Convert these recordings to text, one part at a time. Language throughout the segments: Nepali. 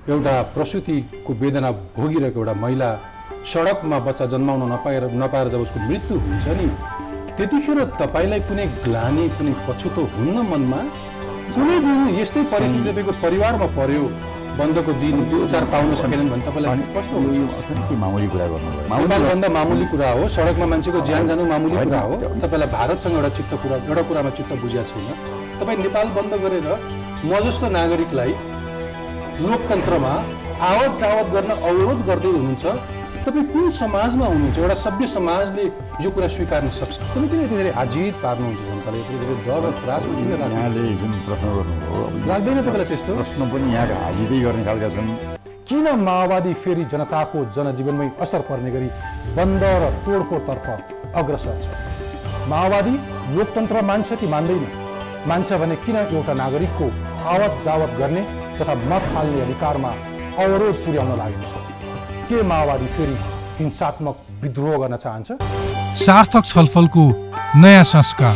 एउटा प्रसुतिको वेदना भोगिरहेको एउटा महिला सडकमा बच्चा जन्माउन नपाएर जब उसको मृत्यु हुन्छ नि त्यतिखेर तपाईलाई कुनै ग्लानि कुनै पछुतो हुन्न मनमा कुनै दिन यस्तै परिस्थिति तपाईँको परिवारमा पर्यो बन्दको दिन उपचार पाउन सकेनन् भने तपाईलाई कस्तो हुन्छ अत्यन्तै मामुली कुरा गर्नुभयो मामुलीभन्दा मामुली कुरा हो सडकमा मान्छेको ज्यान जानु मामुली कुरा हो तपाईलाई भारतसँग एउटा कुरामा चित्त बुझिया छैन तपाईँ नेपाल बन्द गरेर म जस्तो नागरिकलाई लोकतन्त्रमा आवत जावत गर्न अवरोध गर्दै हुनुहुन्छ तपाईँ कुन समाजमा हुनुहुन्छ एउटा सभ्य समाजले यो कुरा स्वीकार्न सक्छ किन धेरै आजित पार्नुहुन्छ जनताले यति धेरै डर र त्रासमा किन यहाँले जुन प्रश्न गर्नुभयो लाग्दैन तपाईँलाई त्यस्तो प्रश्न पनि यहाँ हाजिरै गर्ने खालका छन् किन माओवादी फेरि जनताको जनजीवनमै असर पर्ने गरी बन्द र तोडफोडतर्फ अग्रसर छ माओवादी लोकतन्त्र मान्छ कि मान्दैन मान्छ भने किन एउटा नागरिकको आवत जावत गर्ने तथा मत हाल्ने अधिकारमा अवरोध पुर्याउन लागेको छ के माओवादी फेरि हिंसात्मक विद्रोह गर्न चाहन्छ सार्थक छलफलको नयाँ संस्कार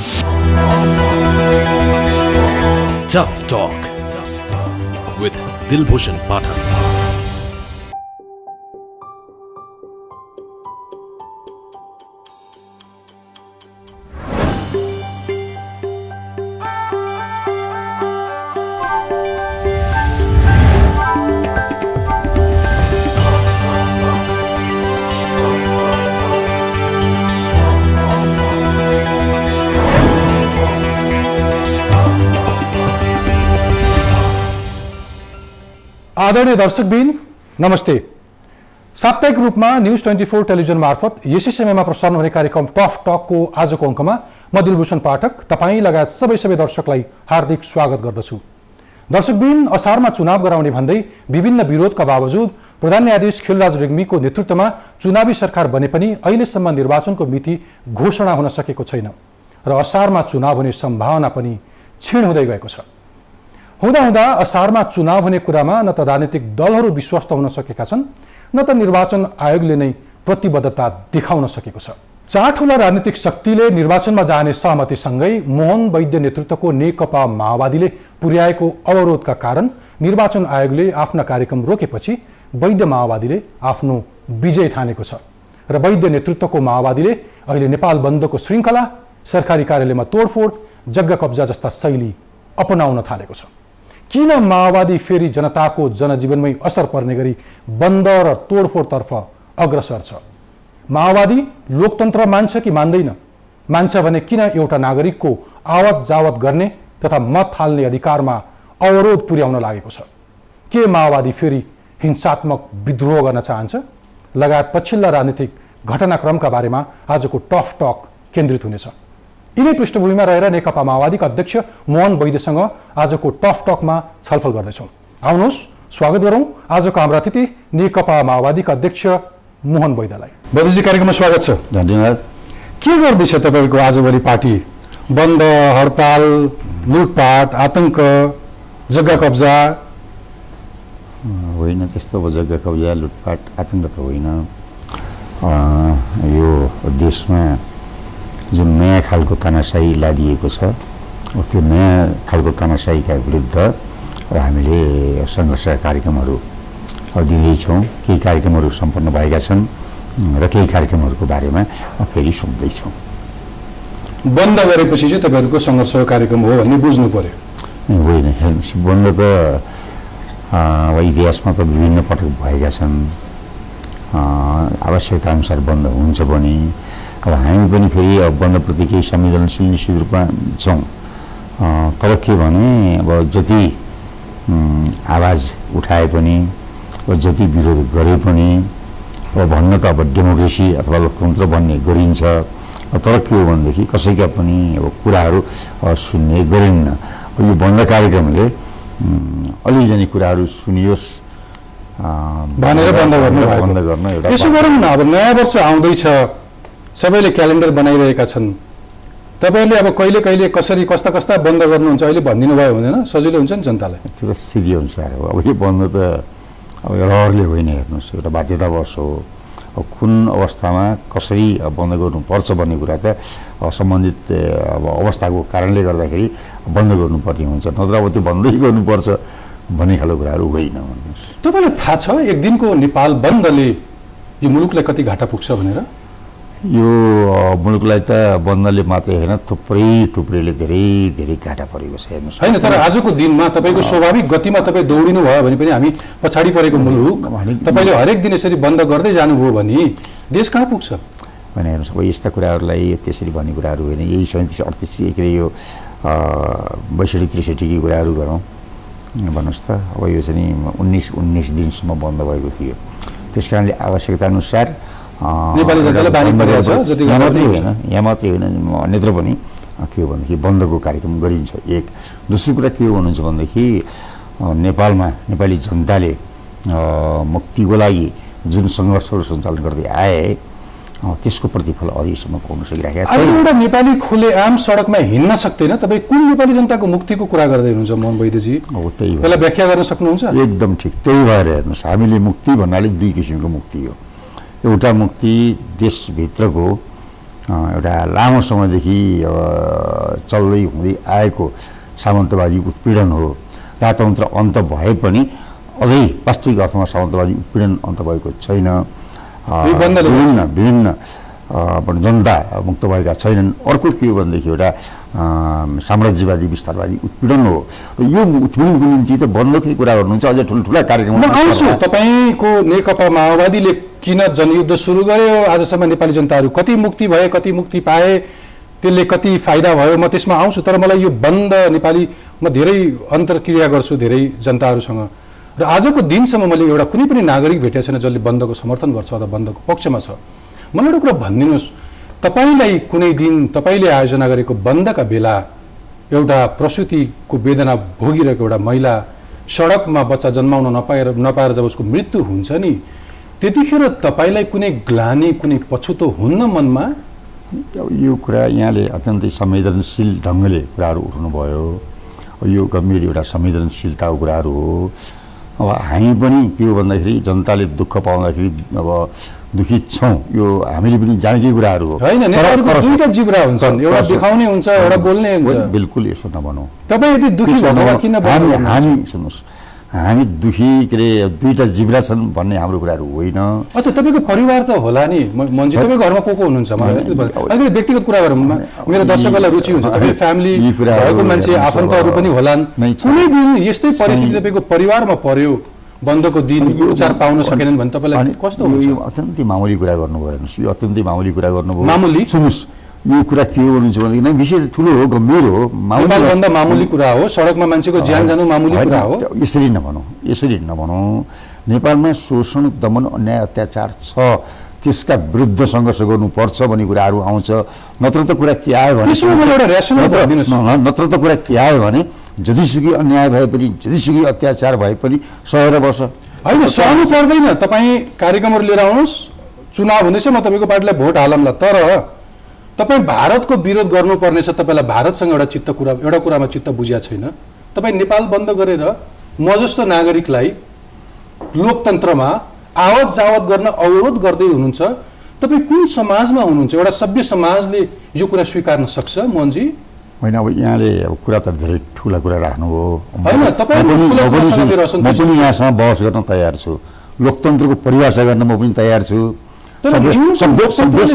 tough talk with Dilbhushan Pathak आदरणीय दर्शकबिन नमस्ते साप्ताहिक रूपमा न्यूज 24 टेलिभिजन मार्फत यसै समयमा प्रसारण हुने कार्यक्रम टफ टकको आजको अङ्कमा म दिलभूषण पाठक तपाईँ लगायत सबै दर्शकलाई हार्दिक स्वागत गर्दछु दर्शकबिन असारमा चुनाव गराउने भन्दै विभिन्न विरोधका बावजुद प्रधान न्यायाधीश खिलराज रेग्मीको नेतृत्वमा चुनावी सरकार बने पनि अहिलेसम्म निर्वाचनको मिति घोषणा हुन सकेको छैन र असारमा चुनाव हुने सम्भावना पनि क्षीण हुँदै गएको छ हुँदा असारमा चुनाव हुने कुरामा न त राजनीतिक दलहरू विश्वस्त हुन सकेका छन् न त निर्वाचन आयोगले नै प्रतिबद्धता देखाउन सकेको छ चार ठूला राजनीतिक शक्तिले निर्वाचनमा जाने सहमतिसँगै मोहन वैद्य नेतृत्वको नेकपा माओवादीले पुर्याएको अवरोधका कारण निर्वाचन आयोगले आफ्ना कार्यक्रम रोकेपछि वैद्य माओवादीले आफ्नो विजय ठानेको छ र वैद्य नेतृत्वको माओवादीले अहिले नेपाल बन्दको श्रृङ्खला सरकारी कार्यालयमा तोडफोड जग्गा कब्जा जस्ता शैली अपनाउन थालेको छ किन माओवादी फेरि जनताको जनजीवनमै असर पर्ने गरी बन्द र तोडफोडतर्फ अग्रसर छ माओवादी लोकतन्त्र मान्छ कि मान्दैन मान्छ भने किन एउटा नागरिकको आवत जावत गर्ने तथा मत हाल्ने अधिकारमा अवरोध पुर्याउन लागेको छ के माओवादी फेरि हिंसात्मक विद्रोह गर्न चाहन्छ लगायत पछिल्ला राजनीतिक घटनाक्रमका बारेमा आजको टफ टक केन्द्रित हुनेछ यिनै पृष्ठभूमिमा रहेर नेकपा माओवादीका अध्यक्ष मोहन वैद्यसँग आजको टफ टकमा छलफल गर्दैछौँ आउनुहोस् स्वागत गरौँ आजको हाम्रा अतिथि नेकपा माओवादीका अध्यक्ष मोहन वैद्यलाई वैद्यजी कार्यक्रममा स्वागत छ धन्यवाद के गर्दैछ तपाईँको आजभोलि पार्टी बन्द हडताल लुटपाट आतंक जग्गा कब्जा होइन त्यस्तो जग्गा कब्जा लुटपाट आतंक त होइन यो देशमा जुन नयाँ खालको तानाशाही लादिएको छ त्यो नयाँ खालको तानाशाहीका विरुद्ध हामीले सङ्घर्ष कार्यक्रमहरू दिँदैछौँ केही कार्यक्रमहरू सम्पन्न भएका छन् र केही कार्यक्रमहरूको बारेमा फेरि सोध्दैछौँ बन्द गरेपछि चाहिँ तपाईँहरूको सङ्घर्ष कार्यक्रम हो भन्ने बुझ्नु पर्यो होइन हेर्नुहोस् बन्द त इतिहासमा त विभिन्न पटक भएका छन् आवश्यकता अनुसार बन्द हुन्छ पनि अब हामी पनि फेरि अब बन्दप्रति केही संवेदनशील निश्चित रूपमा छौँ तर के भने अब जति आवाज उठाए पनि जति विरोध गरे पनि अब भन्न त अब डेमोक्रेसी अथवा लोकतन्त्र भन्ने गरिन्छ तर के हो भनेदेखि कसैका पनि अब कुराहरू सुन्ने गरिन्न यो बन्द कार्यक्रमले अलिकति कुराहरू सुनियोस् भनेर बन्द गर्न एउटा यसो गरौँ न अब नयाँ वर्ष आउँदैछ सबैले क्यालेन्डर बनाइरहेका छन् तपाईहरुले अब कहिले कहिले कसरी कस्ता कस्ता बन्द गर्नुहुन्छ अहिले भनिदिनु भयो हुँदैन सजिलो हुन्छ नि जनतालाई त्यो स्थिति अनुसार हो अब यो बन्द त अब रहरले होइन हेर्नुस् एउटा बाध्यतावश हो अब कुन अवस्थामा कसरी बन्द गर्नुपर्छ भन्ने कुरा त सम्बन्धित अब अवस्थाको कारणले गर्दाखेरि बन्द गर्नुपर्ने हुन्छ नत्र अब त्यो बन्दै गर्नुपर्छ भन्ने खालको कुराहरू होइन भन्नुहोस्। तपाईँलाई थाहा छ एक दिनको नेपाल बन्दले यो मुलुकलाई कति घाटा पुग्छ भनेर? यो मुलुकलाई त बन्दले मात्रै होइन थुप्रैले धेरै घाटा परेको छ हेर्नुहोस्। होइन, तर आजको दिनमा तपाईँको स्वाभाविक गतिमा तपाईँ दौडिनु भयो भने पनि हामी पछाडि परेको मुलुक, तपाईँले हरेक दिन यसरी बन्द गर्दै जानुभयो भने देश कहाँ पुग्छ? भने हेर्नुहोस्, अब यस्ता कुराहरूलाई त्यसरी भन्ने कुराहरू होइन। यही 37-38 के अरे यो 62-63 कुराहरू गरौँ भन्नुहोस् त। अब यो चाहिँ 19 दिनसम्म बन्द भएको थियो। त्यस कारणले आवश्यकता अनुसार नेपाली जनतालाई बानी परेको छ। यहाँ मात्रै होइन अन्यत्र पनि के हो भनेदेखि बन्दको कार्यक्रम गरिन्छ। एक दोस्रो कुरा के हो भन्नुहुन्छ भनेदेखि नेपालमा नेपाली जनताले मुक्तिको लागि जुन सङ्घर्षहरू सञ्चालन गर्दै आए त्यसको प्रतिफल अहिलेसम्म पाउन सकिरहेका छैन। एउटा नेपाली खुलेआम सडकमा हिँड्न सक्दैन, तपाईँ कुन नेपाली जनताको मुक्तिको कुरा गर्दै हुनुहुन्छ मोहन वैद्यजी? त्यही त्यसलाई व्याख्या गर्न सक्नुहुन्छ? एकदम ठिक। त्यही भएर हेर्नुहोस्, हामीले मुक्ति भन्नाले दुई किसिमको मुक्ति हो। एउटा मुक्ति देशभित्रको एउटा लामो समयदेखि चल्दै हुँदै आएको सामन्तवादी उत्पीडन हो। राजतन्त्र अन्त भए पनि अझै वास्तविक अर्थमा सामन्तवादी उत्पीडन अन्त भएको छैन। विभिन्न जनता मुक्त भएका छैनन्। अर्को के हो भनेदेखि एउटा साम्राज्यवादी विस्तारवादी उत्पीडन हो। र यो उत्पीडनको निम्ति त बन्दकै कुरा गर्नुहुन्छ, अझै ठुल्ठुला कार्यक्रम। तपाईँको नेकपा माओवादीले किन जनयुद्ध सुरु गर्यो, आजसम्म नेपाली जनताहरू कति मुक्ति भए, कति मुक्ति पाए, त्यसले कति फाइदा भयो, म त्यसमा आउँछु। तर मलाई यो बन्द नेपाली म धेरै अन्तर्क्रिया गर्छु धेरै जनताहरूसँग, र आजको दिनसम्म मैले एउटा कुनै पनि नागरिक भेटेको छैन जसले बन्दको समर्थन गर्छ अथवा बन्दको पक्षमा छ। मलाई एउटा कुरा भनिदिनुहोस्, तपाईँलाई कुनै दिन तपाईँले आयोजना गरेको बन्दका बेला एउटा प्रसुतिको वेदना भोगिरहेको एउटा महिला सडकमा बच्चा जन्माउन नपाएर जब उसको मृत्यु हुन्छ नि, त्यतिखेर तपाईँलाई कुनै ग्लानी कुनै पछुतो हुन्न मनमा? यो कुरा यहाँले अत्यन्तै संवेदनशील ढङ्गले कुराहरू उठाउनुभयो। यो गम्भीर एउटा संवेदनशीलताको कुराहरू हो। अब हामी पनि के हो भन्दाखेरि जनताले दुःख पाउँदाखेरि अब दुखित छौँ, यो हामीले पनि जानेकै कुराहरू हो। होइन, नेताहरूको दुईटा जिब्रा हुन्छन्, एउटा देखाउने हुन्छ, एउटा बोल्ने हुन्छ। बिल्कुल यसो नभनौँ। तपाईँ यदि दुखी भएर किन भन्नुहुन्छ? हामी सुन्नुहोस्, हामी दुखी के अरे दुईटा जिब्रा छन् भन्ने हाम्रो कुराहरू होइन। अच्छा, तपाईँको परिवार त होला नि मन्जी, तपाईँको घरमा को हुनुहुन्छ? अलिकति व्यक्तिगत कुरा गरौँ, मेरो दर्शकहरूलाई रुचि हुन्छ। तपाईँ फ्यामिली भएको मान्छे आफन्तहरू पनि होलान्। कुनै दिन यस्तै परिस्थिति तपाईँको परिवारमा पर्यो, बन्दको दिन उपचार पाउन सकेनन् भने तपाईँलाई कस्तो हुन्छ? यो अत्यन्तै मामुली कुरा गर्नुभयो। हेर्नुहोस्, यो अत्यन्तै मामुली कुरा गर्नुभयो। मामुली? सुन्नुहोस्, यो कुरा के हो भन्नुहुन्छ भनेदेखि विषय ठुलो हो, गम्भीर हो। नेपालभन्दा मामुली कुरा हो, सडकमा मान्छेको ज्यान जानु मामुली कुरा हो। यसरी नभनौँ। नेपालमा शोषण, दमन, अन्याय, अत्याचार छ, त्यसका विरुद्ध सङ्घर्ष गर्नुपर्छ भन्ने कुराहरू आउँछ। नत्र त कुरा के आयो भने नत्र त कुरा के आयो भने जतिसुकै अन्याय भए पनि जतिसुकै अत्याचार भए पनि सहेर बस्छ। होइन, सहनु पर्दैन। तपाईँ कार्यक्रमहरू लिएर आउनुहोस्, चुनाव हुँदैछ, म तपाईँको पार्टीलाई भोट हालौँला, तर तपाईँ भारतको विरोध गर्नुपर्ने छ। तपाईँलाई भारतसँग एउटा कुरामा चित्त बुझिया छैन। तपाईँ नेपाल बन्द गरेर म जस्तो नागरिकलाई लोकतन्त्रमा आवत जावत गर्न अवरोध गर्दै हुनुहुन्छ। तपाईँ कुन समाजमा हुनुहुन्छ? एउटा सभ्य समाजले यो कुरा स्वीकार्न सक्छ मोहनजी? होइन, अब यहाँले अब कुरा त धेरै ठुला कुरा राख्नुभयो। होइन, म पनि यहाँसँग बहस गर्न तयार छु। लोकतन्त्रको परिभाषा गर्न म पनि तयार छु। लोकतन्त्रले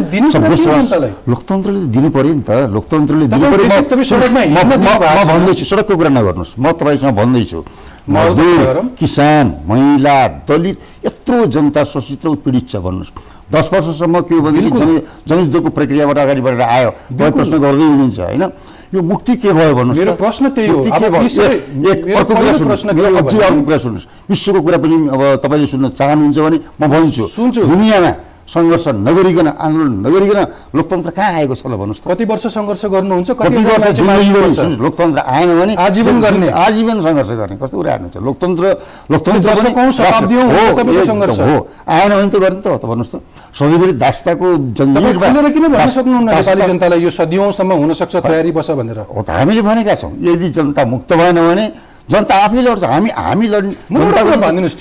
दिनु पर्यो नि त। लोकतन्त्रले दिनु पर्यो। भन्दैछु, सडकको कुरा नगर्नुहोस्, म तपाईँसँग भन्दैछु। मजदुर, किसान, महिला, दलित, यत्रो जनता शोषित र उत्पीडित छ भन्नुहोस्। 10 वर्षसम्म के हो भनेदेखि जनयुद्धको प्रक्रियाबाट अगाडि बढेर आयो। तपाईँ प्रश्न गर्दै हुनुहुन्छ होइन, यो मुक्ति के भयो भन्नुहोस्? मेरो प्रश्न त्यही हो। अर्को कुरा सुन्नुहोस्, विश्वको कुरा पनि अब तपाईँले सुन्न चाहनुहुन्छ भने म भन्छु। दुनियाँमा सङ्घर्ष नगरिकन, आन्दोलन नगरिकन लोकतन्त्र कहाँ आएको छ ल भन्नुहोस्? कति वर्ष सङ्घर्ष गर्नुहुन्छ? कति वर्ष लोकतन्त्र आएन भने आजीवन सङ्घर्ष गर्ने कस्तो कुरा हाल्नुहुन्छ? लोकतन्त्र हो, आएन भने त गर्ने त भन्नुहोस् त। सधैँभरि दास्ताको जङ्गिरमा किन भन्न सक्नुहुन्न नेपाली जनतालाई यो सदियौँसम्म हुन सक्छ, तयारी बस भनेर? हो त, हामीले भनेका छौँ। यदि जनता मुक्त भएन भने जनता आफै लड्छ। हामी लड्ने, जनताको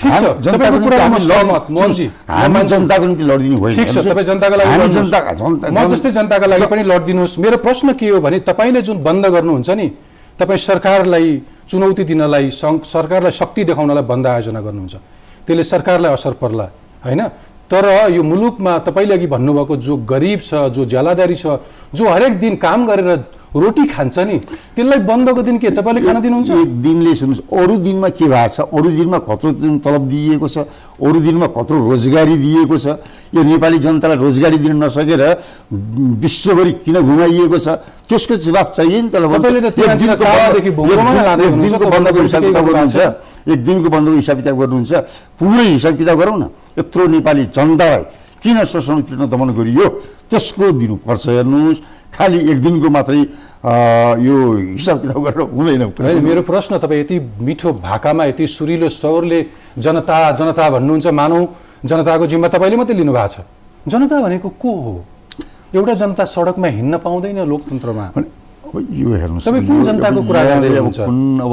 निम्ति लडिदिनु होइन। ठिक छ, तपाईँ जनताको लागि, म जस्तै जनताको लागि पनि लडिदिनुहोस्। मेरो प्रश्न के हो भने तपाईँले जुन बन्द गर्नुहुन्छ नि, तपाईँ सरकारलाई चुनौती दिनलाई सरकारलाई शक्ति देखाउनलाई बन्द आयोजना गर्नुहुन्छ, त्यसले सरकारलाई असर पर्ला हैन। तर यो मुलुकमा तपाईले अघि भन्नुभएको जो गरिब छ, जो ज्यालादारी छ, जो हरेक दिन काम गरेर रोटी खान्छ नि, त्यसलाई बन्दको दिन के तपाईले खान दिनुहुन्छ? एक दिनले सुन्नुस्, अरू दिनमा के भएको छ, अरू दिनमा कत्रो तलब दिएको छ, अरू दिनमा कत्रो रोजगारी दिएको छ। यो नेपाली जनतालाई रोजगारी दिन नसकेर विश्वभरि किन घुमाइएको छ, त्यसको जवाब चाहियो नि। एक दिनको बन्दको हिसाब किताब गर्नुहुन्छ, पुरै हिसाब किताब गरौँ न। यत्रो नेपाली जनतालाई किन शोषण उत्पीडन दमन गरियो त्यसको दिनुपर्छ। हेर्नुहोस्, खालि एक दिनको मात्रै यो हिसाब किताब गरेर हुँदैन। मेरो प्रश्न, तपाईँ यति मिठो भाकामा यति सुरिलो स्वरले जनता जनता भन्नुहुन्छ, मानौ जनताको जिम्मा तपाईँले मात्रै लिनु भएको छ। जनता भनेको को हो? एउटा जनता सडकमा हिँड्न पाउँदैन लोकतन्त्रमा। अब यो हेर्नुहोस्, तपाईँ कुन जनताको कुरा गर्दै हुनुहुन्छ? कुन अब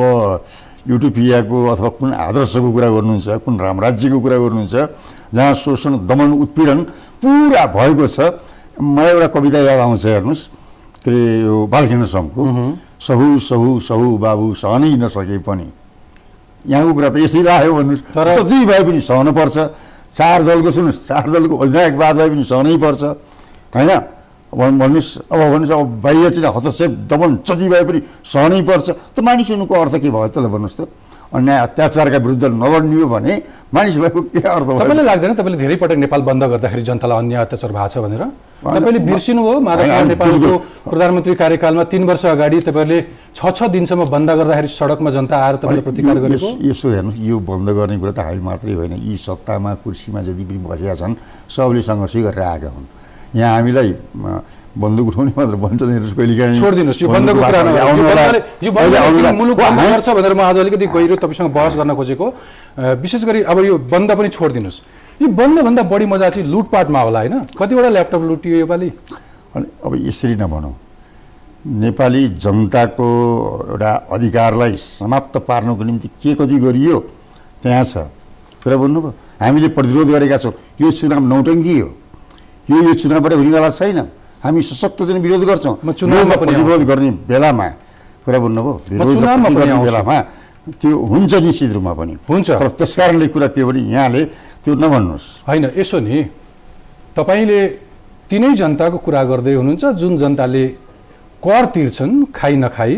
युटोपियाको अथवा कुन आदर्शको कुरा गर्नुहुन्छ, कुन रामराज्यको कुरा गर्नुहुन्छ जहाँ शोषण दमन उत्पीडन पुरा भएको छ। मलाई एउटा कविता याद आउँछ, हेर्नुहोस्, के अरे यो बालकृष्ण समको सहु सहु सहु बाबु सहनै नसके पनि। यहाँको कुरा त यसरी लाग्यो भन्नुहोस्, जति भए पनि सहनु पर्छ। चार दलको सुन्नुहोस्, चार दलको अधिनायकवाद भए पनि सहनै पर्छ होइन। भन्नुहोस् अब बाह्य चाहिँ हस्तक्षेप दमन जति भए पनि सहनै पर्छ। त मानिस हुनुको अर्थ के भयो त्यसलाई भन्नुहोस् त? अन्याय अत्याचारका विरुद्ध नलड्ने हो भने मानिस भएको के अर्थ भयो? तपाईँलाई लाग्दैन तपाईँले धेरै पटक नेपाल बन्द गर्दाखेरि जनतालाई अन्याय अत्याचार भएको छ भनेर? तपाईँले बिर्सिनु हो माधव नेपालको प्रधानमन्त्री कार्यकालमा 3 वर्ष अगाडि तपाईँले 6 दिनसम्म बन्द गर्दाखेरि सडकमा जनता आएर तपाईँले प्रतिकार गरेको? यसो हेर्नुहोस्, यो बन्द गर्ने कुरा त हामी मात्रै होइन, यी सत्तामा कुर्सीमा जति पनि बसेका छन् सबले सङ्घर्ष गरेर आएका हुन्। यहाँ हामीलाई बन्दुक उठाउने मात्र भन्छ नि, कहिले काहीँ छोडिदिनुहोस् यो बन्दको कुरा यो मुलुक बन्द गर्छ भनेर म आज अलिकति गहिरो तपाईँसँग बहस गर्न खोजेको। विशेष गरी अब यो बन्द पनि छोडिदिनुहोस्, यो बन्दभन्दा बढी मजा चाहिँ लुटपाटमा होला होइन? कतिवटा ल्यापटप लुटियो योपालि? अनि अब यसरी नभनौँ, नेपाली जनताको एउटा अधिकारलाई समाप्त पार्नको निम्ति के कति गरियो त्यहाँ छ कुरा भन्नुभयो। हामीले प्रतिरोध गरेका छौँ, यो चुनाव नौटङ्की हो, यो चुनावबाट हुनेवाला छैन। हामी सशक्त चाहिँ विरोध गर्छौँ। विरोध गर्ने बेलामा कुरा भन्नुभयो, विरोध गर्ने बेलामा त्यो हुन्छ निश्चित रूपमा पनि हुन्छ। तर त्यस कारणले कुरा के भने यहाँले त्यो नभन्नुहोस् होइन। यसो नि, तपाईँले तिनै जनताको कुरा गर्दै हुनुहुन्छ जुन जनताले कर तिर्छन्, खाइ नखाई।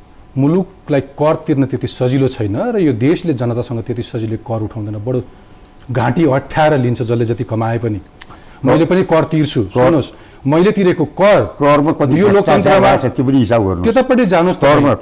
मुलुकलाई कर तिर्न त्यति सजिलो छैन र यो देशले जनतासँग त्यति सजिलो कर उठाउँदैन, बडो घाँटी अठ्याएर लिन्छ जसले जति कमाए पनि। मैले पनि कर तिर्छु, सुन्नुहोस्, मैले तिरेको करमा कति यो लोकतन्त्रमा छ त्यो पनि हिसाब गर्नु। त्यतापट्टि जानुहोस्,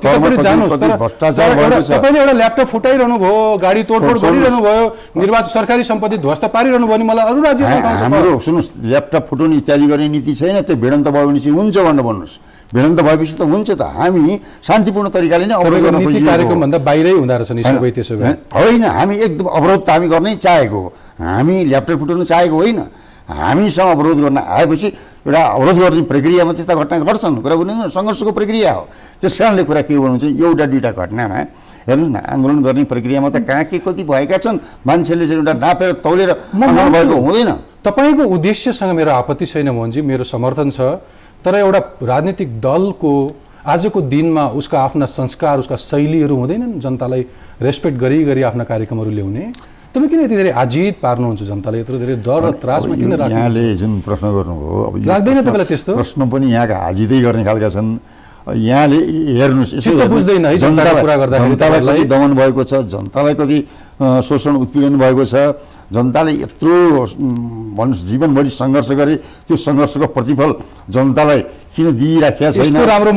तपाईँले एउटा ल्यापटप फुटाइरहनु भयो, गाडी तोडफोड गरिरहनु भयो, निर्वाचन सरकारी सम्पत्ति ध्वस्त पारिरहनु भयो भने मलाई अरू राज्य हाम्रो सुन्नुहोस्, ल्यापटप फुटाउने इत्यादि गर्ने नीति छैन। त्यो भिडन्त भयो भने चाहिँ हुन्छ भनेर भन्नुहोस्। भिडन्त भएपछि त हुन्छ त, हामी शान्तिपूर्ण तरिकाले नै अवरोध गर्न खोजिएको कार्यक्रम भन्दा बाहिरै हुँदो रहेछ नि सबै। त्यसो भए होइन, हामी एकदम अवरोध त हामी गर्नै चाहेको हो, हामी ल्यापटप फुटाउन चाहेको होइन। हामीसँग अवरोध गर्न आएपछि एउटा अवरोध गर्ने प्रक्रियामा त्यस्ता घटना घट्छन्, कुरा भन्नु सङ्घर्षको प्रक्रिया हो। त्यस कारणले कुरा के भन्नुहुन्छ, एउटा दुईवटा घटनामा हेर्नुहोस् न, आन्दोलन गर्ने प्रक्रियामा त कहाँ के कति भएका छन्, मान्छेले चाहिँ एउटा नापेर तौलेर भएको हुँदैन। तपाईँको उद्देश्यसँग मेरो आपत्ति छैन मोहनजी, मेरो समर्थन छ। तर एउटा राजनीतिक दलको आजको दिनमा उसका आफ्ना संस्कार, उसका शैलीहरू हुँदैनन् जनतालाई रेस्पेक्ट गरी आफ्ना कार्यक्रमहरू ल्याउने? तपाईँ किन यति धेरै आजित पार्नुहुन्छ जनताले? यत्रो धेरै डर र त्रासमा किन राख्नुहुन्छ? यहाँले जुन प्रश्न गर्नुभयो, अब लाग्दैन तपाईँलाई त्यस्तो प्रश्न पनि यहाँका आजितै गर्ने खालका छन्। यहाँले हेर्नुहोस्, बुझ्दैन है जनताको कुरा गर्दाखेरि जनतालाई कति दमन भएको छ, जनतालाई कति शोषण उत्पीडन भएको छ, जनताले यत्रो भन्नुहोस् जीवनभरि सङ्घर्ष गरे, त्यो सङ्घर्षको प्रतिफल जनतालाई किन दिइराखेका छैन?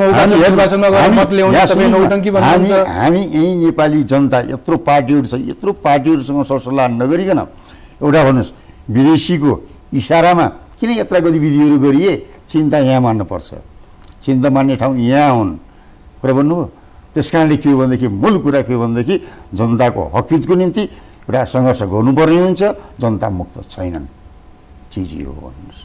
हामी यही नेपाली जनता यत्रो पार्टीहरू छ, यत्रो पार्टीहरूसँग सरसल्लाह नगरिकन एउटा भन्नुहोस् विदेशीको इसारामा किन यत्रा गतिविधिहरू गरिए? चिन्ता यहाँ मान्नुपर्छ, चिन्ता मान्ने ठाउँ यहाँ हुन्, कुरा भन्नुभयो। त्यस कारणले के हो भनेदेखि मूल कुरा के हो भनेदेखि जनताको हकहितको निम्ति एउटा सङ्घर्ष गर्नुपर्ने हुन्छ। जनता मुक्त छैनन्, चिज यो हो भन्नुहोस्।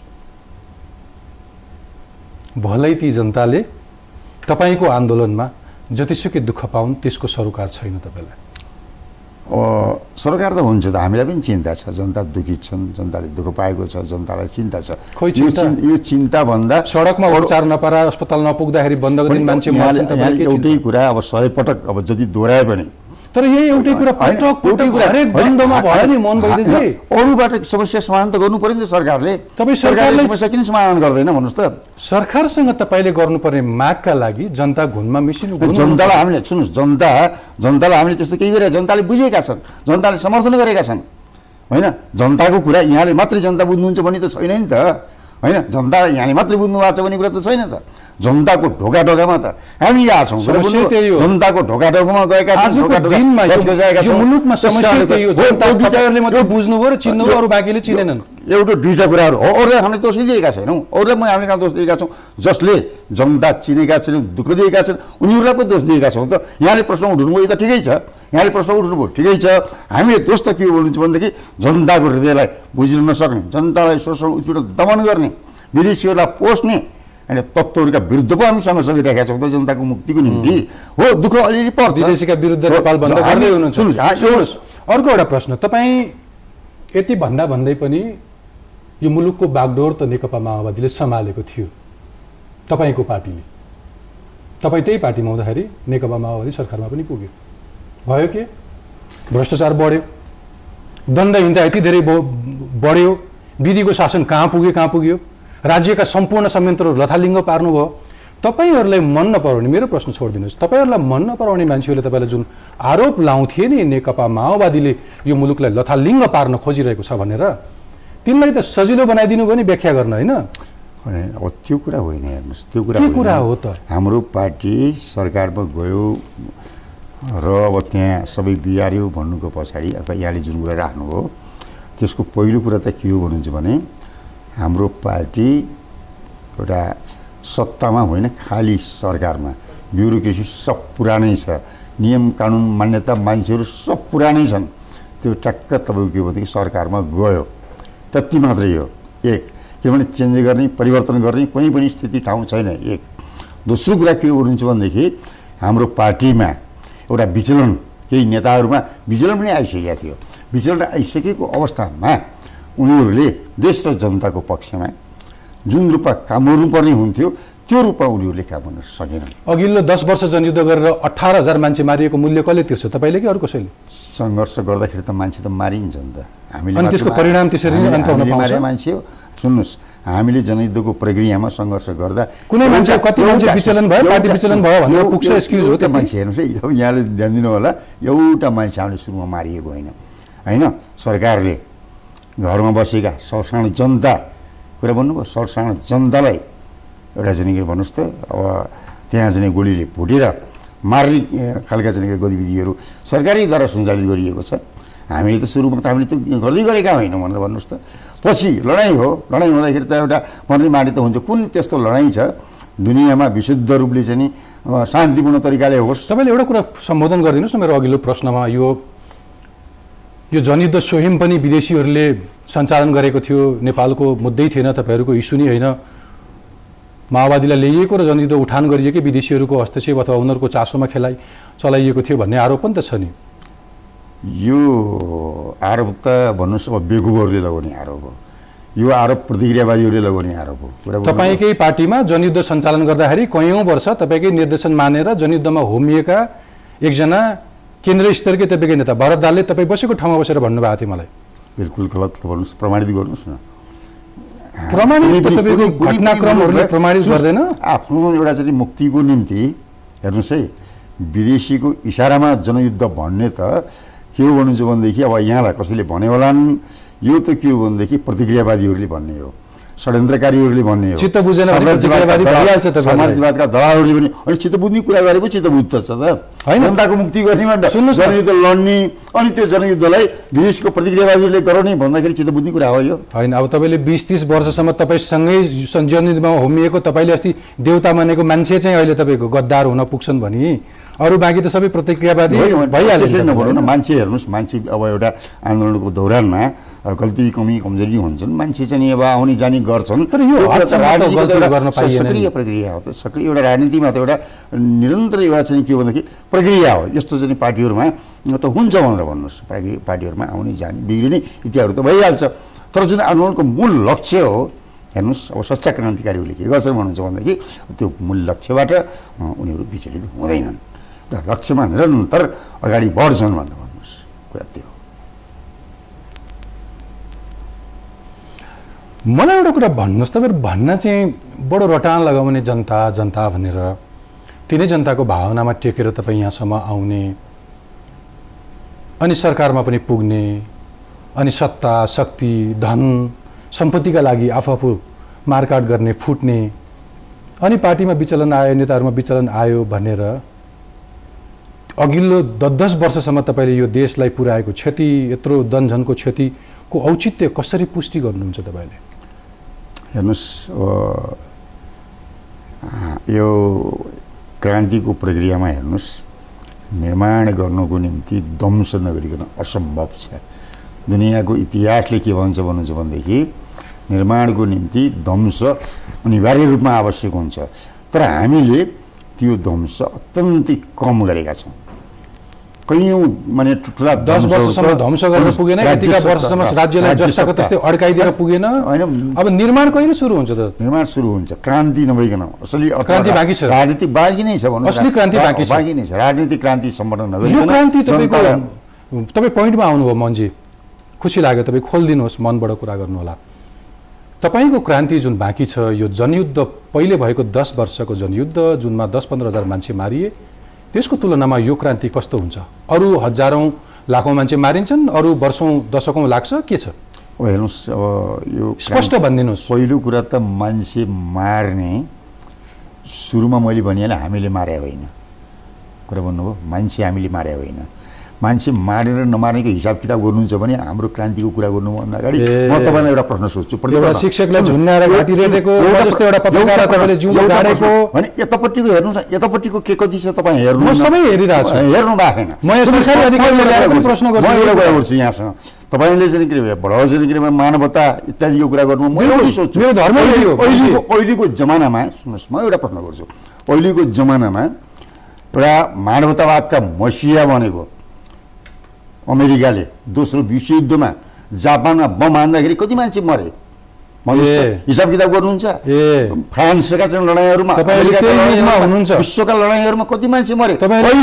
भलै ती जनताले तपाईँको आन्दोलनमा जतिसुकै दुःख पाउन् त्यसको सरोकार छैन तपाईँलाई? सरकार त हुन्छ त, हामीलाई पनि चिन्ता छ, जनता दुखी छन्, जनताले दुःख पाएको छ, जनतालाई चिन्ता छ। यो चिन्ता भन्दा सडकमा उपचार नपारा, अस्पताल नपुग्दाखेरि बन्द गरिदिने मान्छे एउटै कुरा अब 100 पटक अब जति दोहोऱ्याए पनि, तर यही एउटै कुरा हरेक बन्दमा भयो नि मोहन वैद्यजी। अरूबाट समस्या समाधान त गर्नु पर्यो नि त सरकारले। सरकारले समस्या किन समाधान गर्दैन भन्नुहोस् त? सरकारसँग तपाईँले गर्नुपर्ने मागका लागि जनता घुनमा मिसिनु, जनतालाई हामीले सुन्नुहोस्, जनतालाई हामीले त्यस्तो केही गरेका, जनताले बुझेका छन्, जनताले समर्थन गरेका छन् होइन। जनताको कुरा यहाँले मात्रै जनता बुझ्नुहुन्छ भन्ने त छैन नि त होइन। जनता यहाँले मात्रै बुझ्नु भएको छ भन्ने कुरा त छैन त। जनताको ढोका ढोकामा त हामी यहाँ छौँ, जनताको ढोका ढोकामा गएका एउटा दुईवटा कुराहरू हो। अरूलाई हामीले दोष दिएका छैनौँ, अरूलाई हामीले कहाँ दोष दिएका छौँ? जसले जनता चिनेका छैनौँ, दुःख दिएका छन्, उनीहरूलाई पनि दोष दिएका छौँ त। यहाँले प्रश्न उठाउनुभयो त ठिकै छ, यहाँले प्रश्न उठाउनुभयो ठिकै छ। हामीले दोष त के बोल्नुहुन्छ भनेदेखि जनताको हृदयलाई बुझ्न नसक्ने, जनतालाई शोषण उत्पीडन दमन गर्ने, विदेशीहरूलाई पोस्ने अनि तत्त्वहरूका विरुद्ध पो हामी सङ्घर्ष गरिरहेका छौँ त जनताको मुक्तिको निम्ति। हो, दुःख अलिअलि पर्छ। विदेशीका विरुद्ध नेपाल बन्द गर्दै हुनुहुन्छ। सुन्नुहोस्, अर्को एउटा प्रश्न, तपाईँ यति भन्दै पनि यो मुलुकको बागडोर त नेकपा माओवादीले सम्हालेको थियो, तपाईँको पार्टीले। तपाईँ त्यही पार्टीमा हुँदाखेरि नेकपा माओवादी सरकारमा पनि पुग्यो, भयो के? भ्रष्टाचार बढ्यो, दण्डहीनता यति धेरै बढ्यो, विधिको शासन कहाँ पुग्यो, राज्यका सम्पूर्ण संयन्त्रहरू लथालिङ्ग पार्नुभयो। तपाईँहरूलाई मन नपराउने, मेरो प्रश्न छोडिदिनुहोस्, तपाईँहरूलाई मन नपराउने मान्छेहरूले तपाईँलाई जुन आरोप लाउँथे नि नेकपा माओवादीले यो मुलुकलाई लथालिङ्ग पार्न खोजिरहेको छ भनेर, तिमीलाई त सजिलो बनाइदिनु भयो नि व्याख्या गर्न, होइन? अब त्यो कुरा होइन, हेर्नुहोस्, त्यो कुरा हो त। हाम्रो पार्टी सरकारमा गयो र अब त्यहाँ सबै बिगार्यो भन्नुको पछाडि अब यहाँले जुन कुरा राख्नुभयो त्यसको पहिलो कुरा त के हो भन्नुहुन्छ भने हाम्रो पार्टी एउटा सत्तामा होइन, खाली सरकारमा, ब्युरोक्रेसी सब पुरानै छ, नियम कानुन मान्यता मान्छेहरू सब पुरानै छन्। त्यो टक्क तपाईँको के भनेदेखि सरकारमा गयो, त्यति मात्रै हो। एक, किनभने चेन्ज गर्ने, परिवर्तन गर्ने कुनै पनि स्थिति ठाउँ छैन। एक, दोस्रो कुरा के हो भन्नुहुन्छ भनेदेखि हाम्रो पार्टीमा एउटा विचलन, केही नेताहरूमा विचलन पनि आइसकेको थियो। विचलन आइसकेको अवस्थामा उनीहरूले देश र जनताको पक्षमा जुन रूपमा काम गर्नुपर्ने हुन्थ्यो त्यो रूपमा उनीहरूले काम गर्न सकेनन्। अघिल्लो 10 वर्ष जनयुद्ध गरेर 18,000 मान्छे मारिएको मूल्य कसले तिर्छ, तपाईँले कि अरू कसैले? सङ्घर्ष गर्दाखेरि त मान्छे त मारिन्छ नि त। हामीले त्यसको परिणाम त्यसरी नै अन्त हुन पाउँछ। मान्छे हो, सुन्नुहोस्, हामीले जनयुद्धको प्रक्रियामा सङ्घर्ष गर्दा कुनै मान्छे कति मान्छे विचलन भयो, पार्टी विचलन भयो भनेर पुग्छ एक्सक्युज हो। त्यो मान्छे हेर्नुहोस् है, अब यहाँले ध्यान दिनु होला, एउटा मान्छे हामीले सुरुमा मारिएको होइन। सरकारले घरमा बसेका सर्वसाधारण जनता कुरा भन्नुभयो, सर्वसाधारण जनतालाई एउटा चाहिँ भन्नुहोस् त, अब त्यहाँ चाहिँ गोलीले भुटेर मार्ने खालका चाहिँ गतिविधिहरू सरकारैद्वारा सञ्चालित गरिएको छ। हामीले त सुरुमा त हामीले त गर्दै गरेका होइनौँ भनेर भन्नुहोस् त। पछि लडाइँ हो, लडाइँ हुँदाखेरि त एउटा मर्ने मार्ने त हुन्छ। कुन त्यस्तो लडाइँ छ दुनियाँमा विशुद्ध रूपले चाहिँ शान्तिपूर्ण तरिकाले होस्? तपाईँले एउटा कुरा सम्बोधन गरिदिनुहोस् न मेरो अघिल्लो प्रश्नमा। यो जनयुद्ध स्वयं पनि विदेशीहरूले सञ्चालन गरेको थियो, नेपालको मुद्दै थिएन, तपाईँहरूको इस्यु नै होइन। माओवादीलाई ल्याइएको र जनयुद्ध उठान गरिएको विदेशीहरूको हस्तक्षेप अथवा उनीहरूको चासोमा चलाइएको थियो भन्ने आरोप पनि त छ नि। यो आरोप त भन्नुहोस् अब बेगुबहरूले लगाउने आरोप हो, यो आरोप प्रतिक्रियावादीहरूले लगाउने आरोप हो। तपाईँकै पार्टीमा जनयुद्ध सञ्चालन गर्दाखेरि कयौँ वर्ष तपाईँकै निर्देशन मानेर जनयुद्धमा होमिएका एकजना केन्द्रीय स्तरकै तपाईँकै नेता भरत दाहालले तपाईँ बसेको ठाउँमा बसेर भन्नुभएको थियो मलाई। बिल्कुल गलत भन्नुहोस्, प्रमाणित गर्नुहोस् न। प्रमाणित घटनाक्रमहरूले प्रमाणित गर्दैन। आफ्नो एउटा चाहिँ मुक्तिको निम्ति हेर्नुहोस् है, विदेशीको इसारामा जनयुद्ध भन्ने त के हो भन्नुहुन्छ भनेदेखि अब यहाँलाई कसैले भन्यो होलान्, यो त के हो भनेदेखि प्रतिक्रियावादीहरूले भन्ने हो, षड्यन्त्रकारीहरूले भन्ने हो, चित्त बुझेन भने प्रतिक्रियावादी भइहाल्छ त। समाजवादका दलालहरूले पनि अनि चित्त बुझ्ने कुरा गरेको चित्त बुझ्छ त, जनताको मुक्ति गर्ने भन्दा जनयुद्ध लड्ने अनि त्यो जनयुद्धलाई विदेशको प्रतिक्रियावादीहरूले गराउने भन्दाखेरि चित्त बुझ्ने कुरा हो यो होइन। अब तपाईँले 20-30 वर्षसम्म तपाईँसँगै जनयुद्धमा होमिएको, तपाईँले अस्ति देउता मानेको मान्छे चाहिँ अहिले तपाईँको गद्दार हुन पुग्छन् भने अरू बाँकी त सबै प्रतिक्रियावादी भइहाल्छ। त्यसरी नभनौँ न, मान्छे हेर्नुहोस्, मान्छे अब एउटा आन्दोलनको दौरानमा गल्ती कमी कमजोरी हुन्छन्, मान्छे चाहिँ अब आउने जाने गर्छन्। तर यो सक्रिय प्रक्रिया हो, सक्रिय एउटा राजनीतिमा त एउटा निरन्तर एउटा चाहिँ के भन्दाखेरि प्रक्रिया हो। यस्तो चाहिँ पार्टीहरूमा त हुन्छ भनेर भन्नुहोस्, पार्टीहरूमा आउने जाने बिग्रिने इत्यादिहरू त भइहाल्छ। तर जुन आन्दोलनको मूल लक्ष्य हो, हेर्नुहोस् अब सच्चा क्रान्तिकारीहरूले के गर्छन् भन्नुहुन्छ भनेदेखि त्यो मूल लक्ष्यबाट उनीहरू विचलित हुँदैनन्, र लक्ष्यमा निरन्तर अगाडि बढ्छन् भनेर भन्नुहोस्, कुरा त्यो हो। मलाई एउटा कुरा भन्नुहोस्, तपाईँहरू भन्न चाहिँ बडो रटान लगाउने जनता जनता भनेर, तिनै जनताको भावनामा टेकेर तपाईँ यहाँसम्म आउने, अनि सरकारमा पनि पुग्ने, अनि सत्ता शक्ति धन सम्पत्तिका लागि आफू मारकाट गर्ने फुट्ने, अनि पार्टीमा विचलन आयो, नेताहरूमा विचलन आयो भनेर अघिल्लो 10 वर्षसम्म तपाईँले यो देशलाई पुर्याएको क्षति, यत्रो जनजनको क्षतिको औचित्य कसरी पुष्टि गर्नुहुन्छ तपाईँले? हेर्नुहोस्, यो क्रान्तिको प्रक्रियामा हेर्नुहोस्, निर्माण गर्नको निम्ति ध्वंस नगरिकन असम्भव छ। दुनियाँको इतिहासले के भन्छ भन्नुहुन्छ भनेदेखि निर्माणको निम्ति ध्वंस अनिवार्य रूपमा आवश्यक हुन्छ, तर हामीले त्यो ध्वंस अत्यन्तै कम गरेका छौँ। कैयौँ माने ठुला 10 वर्षसम्म ध्वंस गर्न पुगेन, यतिका वर्षसम्म राज्यलाई जस्ताको त्यस्तै अड्काइदिएर पुगेन। अब निर्माण कहिले सुरु हुन्छ त? निर्माण सुरु हुन्छ, क्रान्ति नभइकन असली क्रान्ति बाँकी छ, राजनीतिक बाँकी नै छ भन्नु, असली क्रान्ति बाँकी नै छ, राजनीतिक क्रान्ति सम्पन्न नगरिकन। यो क्रान्ति तपाईँ पोइन्टमा आउनुभयो मनजी, खुसी लाग्यो, तपाईँ खोलिदिनुहोस्, मनबाट कुरा गर्नु होला। तपाईँको क्रान्ति जुन बाँकी छ, यो जनयुद्ध पहिले भएको 10 वर्षको जनयुद्ध जुनमा 10-15 हजार मान्छे मारिए, त्यसको तुलनामा यो क्रान्ति कस्तो हुन्छ? अरू हजारौँ लाखौँ मान्छे मारिन्छन्, अरू वर्षौँ दशकौँ लाग्छ, के छ? हेर्नुहोस्, अब यो स्पष्ट भनिदिनुहोस्। पहिलो कुरा त मान्छे मार्ने सुरुमा मैले भनिहालेँ, हामीले मारे होइन कुरा भन्नुभयो, मान्छे हामीले मारे होइन। मान्छे मारेर नमार्नेको हिसाब किताब गर्नुहुन्छ भने हाम्रो क्रान्तिको कुरा गर्नुभन्दा अगाडि म तपाईँलाई एउटा प्रश्न सोध्छु। शिक्षकलाई झुन्डाएर घाँटी रेटेको जस्तो एउटा पत्रकार तपाईँले जिउमा गाडेको भने यतापट्टिको हेर्नुहोस् न, यतापट्टिको के कति छ तपाईँ हेर्नु, म सबै हेरिरहेको छु, हेर्नु भएको छैन। म सरकारी अधिकारीले ल्याएको प्रश्न गर्छु, म एउटा कुरा गर्छु यहाँसँग, तपाईँले चाहिँ के बढावा चाहिँ के मानवता इत्यादिको कुरा गर्नु, म एउटै सोध्छु। मेरो धर्म अहिलेको जमानामा सुन्नुहोस्, म एउटा प्रश्न गर्छु, अहिलेको जमानामा एउटा मानवतावादका मसिहा बनेको अमेरिकाले दोस्रो विश्वयुद्धमा जापानमा बम हान्दाखेरि कति मान्छे मरे हिसाब किताब गर्नुहुन्छ? फ्रान्सका चाहिँ लडाइँहरूमा, विश्वका लडाइँहरूमा कति मान्छे मरे?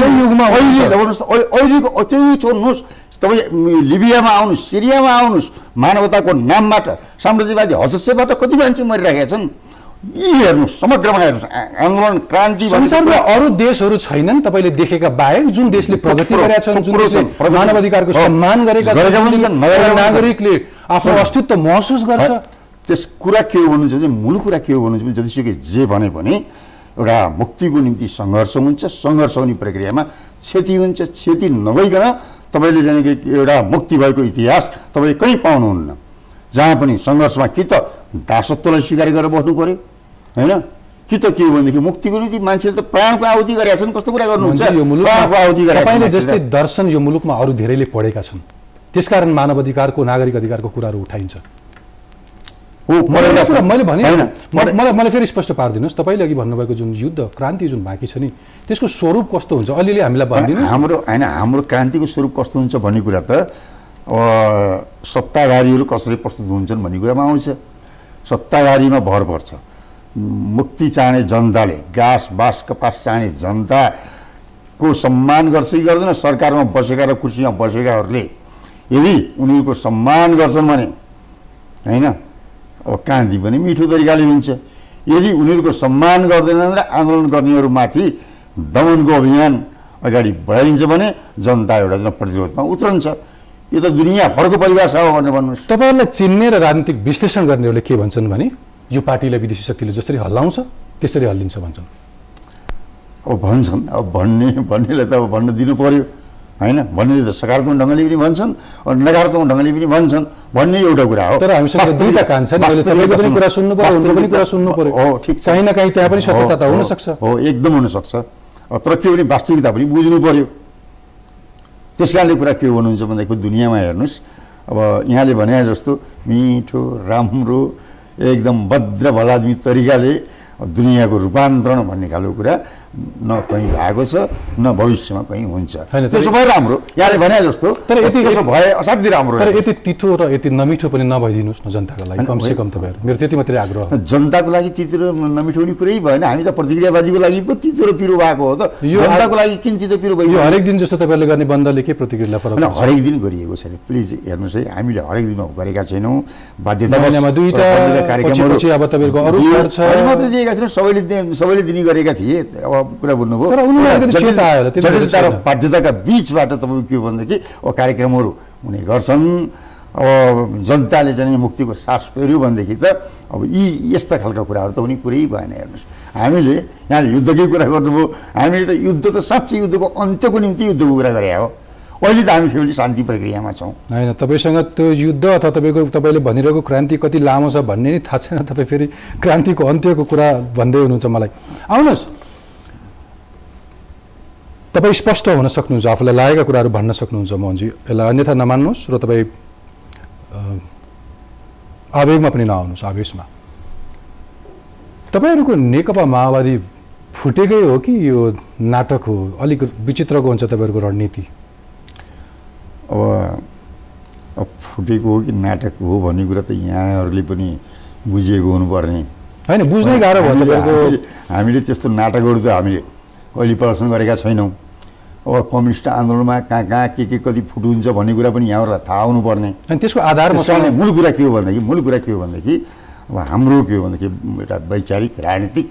अहिलेको त्यही छोड्नुहोस्, तपाईँ लिबियामा आउनुहोस्, सिरियामा आउनुहोस्, मानवताको नामबाट साम्राज्यवादी हस्तक्षेपबाट कति मान्छे मरिरहेका छन्। यी हेर्नुहोस्, समग्रमा हेर्नुहोस्, आन्दोलन क्रान्ति संसारमा अरू देशहरू छैनन् तपाईँले देखेका बाहेक जुन देशले प्रगति गरेका छन्, जुन देशले मानव अधिकारको सम्मान गरेका छन्, नागरिकले आफ्नो अस्तित्व महसुस गर्छ। त्यस कुरा के हो भन्नुहुन्छ भने, मूल कुरा के हो भन्नुहुन्छ भने, जतिसुकै जे भने पनि एउटा मुक्तिको निम्ति सङ्घर्ष हुन्छ, सङ्घर्ष हुने प्रक्रियामा क्षति हुन्छ। क्षति नभइकन तपाईँले जाने कि एउटा मुक्ति भएको इतिहास तपाईँ कहीँ पाउनुहुन्न। जहाँ पनि सङ्घर्षमा कि त दासत्वलाई स्वीकार गरेर बस्नु पर्यो होइन, कि त के हो भनेदेखि मुक्तिको निम्ति मान्छेले त प्राणको आहुति गरेका छन्। कस्तो कुरा गर्नुहुन्छ? प्राणको आहुति गरेका छन्। तपाईँले जस्तै दर्शन यो मुलुकमा अरू धेरैले पढेका छन्, त्यसकारण मानव अधिकारको, नागरिक अधिकारको कुराहरू उठाइन्छ। मैले भने मलाई फेरि स्पष्ट पारिदिनुहोस्, तपाईँले अघि भन्नुभएको जुन युद्ध क्रान्ति जुन बाँकी छ नि, त्यसको स्वरूप कस्तो हुन्छ अलिअलि हामीलाई भनिदिनुहोस्। हाम्रो क्रान्तिको स्वरूप कस्तो हुन्छ भन्ने कुरा त सत्ताधारीहरू कसरी प्रस्तुत हुन्छन् भन्ने कुरामा आउँछ। सत्ताधारीमा भर पर्छ। मुक्ति चाहने जनताले, घाँस बाँस कपास चाहने जनताको सम्मान गर्छ कि गर्दैन? सरकारमा बसेका र कुर्सीमा बसेकाहरूले यदि उनीहरूको सम्मान गर्छन् भने होइन, अब क्रान्ति पनि मिठो तरिकाले हुन्छ। यदि उनीहरूको सम्मान गर्दैनन् र आन्दोलन गर्नेहरूमाथि दमनको अभियान अगाडि बढाइन्छ भने जनता एउटा प्रतिरोधमा उत्रन्छ। यो त दुनियाँभरको परिभाषा हो भनेर भन्नुहोस्। तपाईँहरूलाई चिन्ने र राजनीतिक विश्लेषण गर्नेहरूले के भन्छन् भने, यो पार्टीलाई विदेशी शक्तिले जसरी हल्लाउँछ त्यसरी हल्लिन्छ भन्छन्। अब भन्छन्, अब भन्नेले त अब भन्न दिनु पर्यो होइन, भन्नेले त सकारात्मक ढङ्गले पनि भन्छन्, नकारात्मक ढङ्गले पनि भन्छन्। भन्ने एउटा कुरा हो, तर हामीसँग दुईटा कान छ नि, मैले तपाईँको पनि कुरा सुन्नु पर्यो, उनको पनि कुरा सुन्नु पर्यो। हो, ठिक छ, काहीँ न काहीँ त्यहाँ पनि सत्यता त हुन सक्छ। हो, एकदम हुन सक्छ। तर के भने वास्तविकता पनि बुझ्नु पर्यो। त्यस कारणले कुरा के भन्नुहुन्छ भन्दाखेरि दुनियाँमा हेर्नुहोस्, अब यहाँले भने जस्तो मिठो राम्रो एकदम भद्र भलादमी तरिकाले दुनियाँको रूपान्तरण भन्ने खालको कुरा न कहीँ भएको छ न भविष्यमा कहीँ हुन्छ। त्यसो भए राम्रो, यहाँले भने जस्तो तर यति भए असाध्यै राम्रो। तर यति तितो र यति नमिठो पनि नभइदिनुहोस् न जनताको लागि, कमसे कम तपाईँहरू, मेरो त्यति मात्रै आग्रह। जनताको लागि तितो र नमिठो हुने कुरै भएन, हामी त प्रतिक्रियावादीको लागि पो तितो र पिरो भएको हो त। जनताको लागि किन तितो पिरो भयो? हरेक दिन जस्तो तपाईँहरूले गर्ने बन्दले के प्रतिक्रिया फरक? हरेक दिन गरिएको छैन, प्लिज हेर्नुहोस् है, हामीले हरेक दिनमा गरेका छैनौँ। बाध्यता कार्यक्रमहरू अब तपाईँको अरू छ मात्रै दिएका छैनौँ, सबैले दिने गरेका थिए। अब कुरा बुझ्नुभयो, जटिलता र बाध्यताका बिचबाट तपाईँको के भनेदेखि अब कार्यक्रमहरू हुने गर्छन्। अब जनताले चाहिँ मुक्तिको सास फेर्यो भनेदेखि त अब यी यस्ता खालका कुराहरू त हुने कुरै भएन। हेर्नुहोस्, हामीले यहाँले युद्धकै कुरा गर्नुभयो, हामीले त युद्ध त साँच्चै युद्धको अन्त्यको निम्ति युद्धको कुरा गरे हो। अहिले त हामी फेरि शान्ति प्रक्रियामा छौँ। होइन, तपाईँसँग त्यो युद्ध अथवा तपाईँले भनिरहेको क्रान्ति कति लामो छ भन्ने नि थाहा छैन, तपाईँ फेरि क्रान्तिको अन्त्यको कुरा भन्दै हुनुहुन्छ मलाई। आउनुहोस्, तपाईँ स्पष्ट हुन सक्नुहुन्छ, आफूलाई लागेका कुराहरू भन्न सक्नुहुन्छ मोहनजी, यसलाई अन्यथा नमान्नुहोस् र तपाईँ आवेगमा पनि नआउनुहोस्, आवेशमा। तपाईँहरूको नेकपा माओवादी फुटेकै हो कि यो नाटक हो? अलिक विचित्रको हुन्छ तपाईँहरूको रणनीति। अब फुटेको हो कि नाटक हो भन्ने कुरा त यहाँहरूले पनि बुझिएको हुनुपर्ने होइन, बुझ्नै गाह्रो भयो तपाईँको। हामीले त्यस्तो नाटकहरू त हामीले कहिले प्रदर्शन गरेका छैनौँ। अब कम्युनिस्ट आन्दोलनमा कहाँ के कति फुटुन्छ भन्ने कुरा पनि यहाँहरूलाई थाहा हुनुपर्ने। अनि त्यसको आधारमा मूल कुरा के हो भनेदेखि अब हाम्रो के हो भनेदेखि एउटा वैचारिक राजनीतिक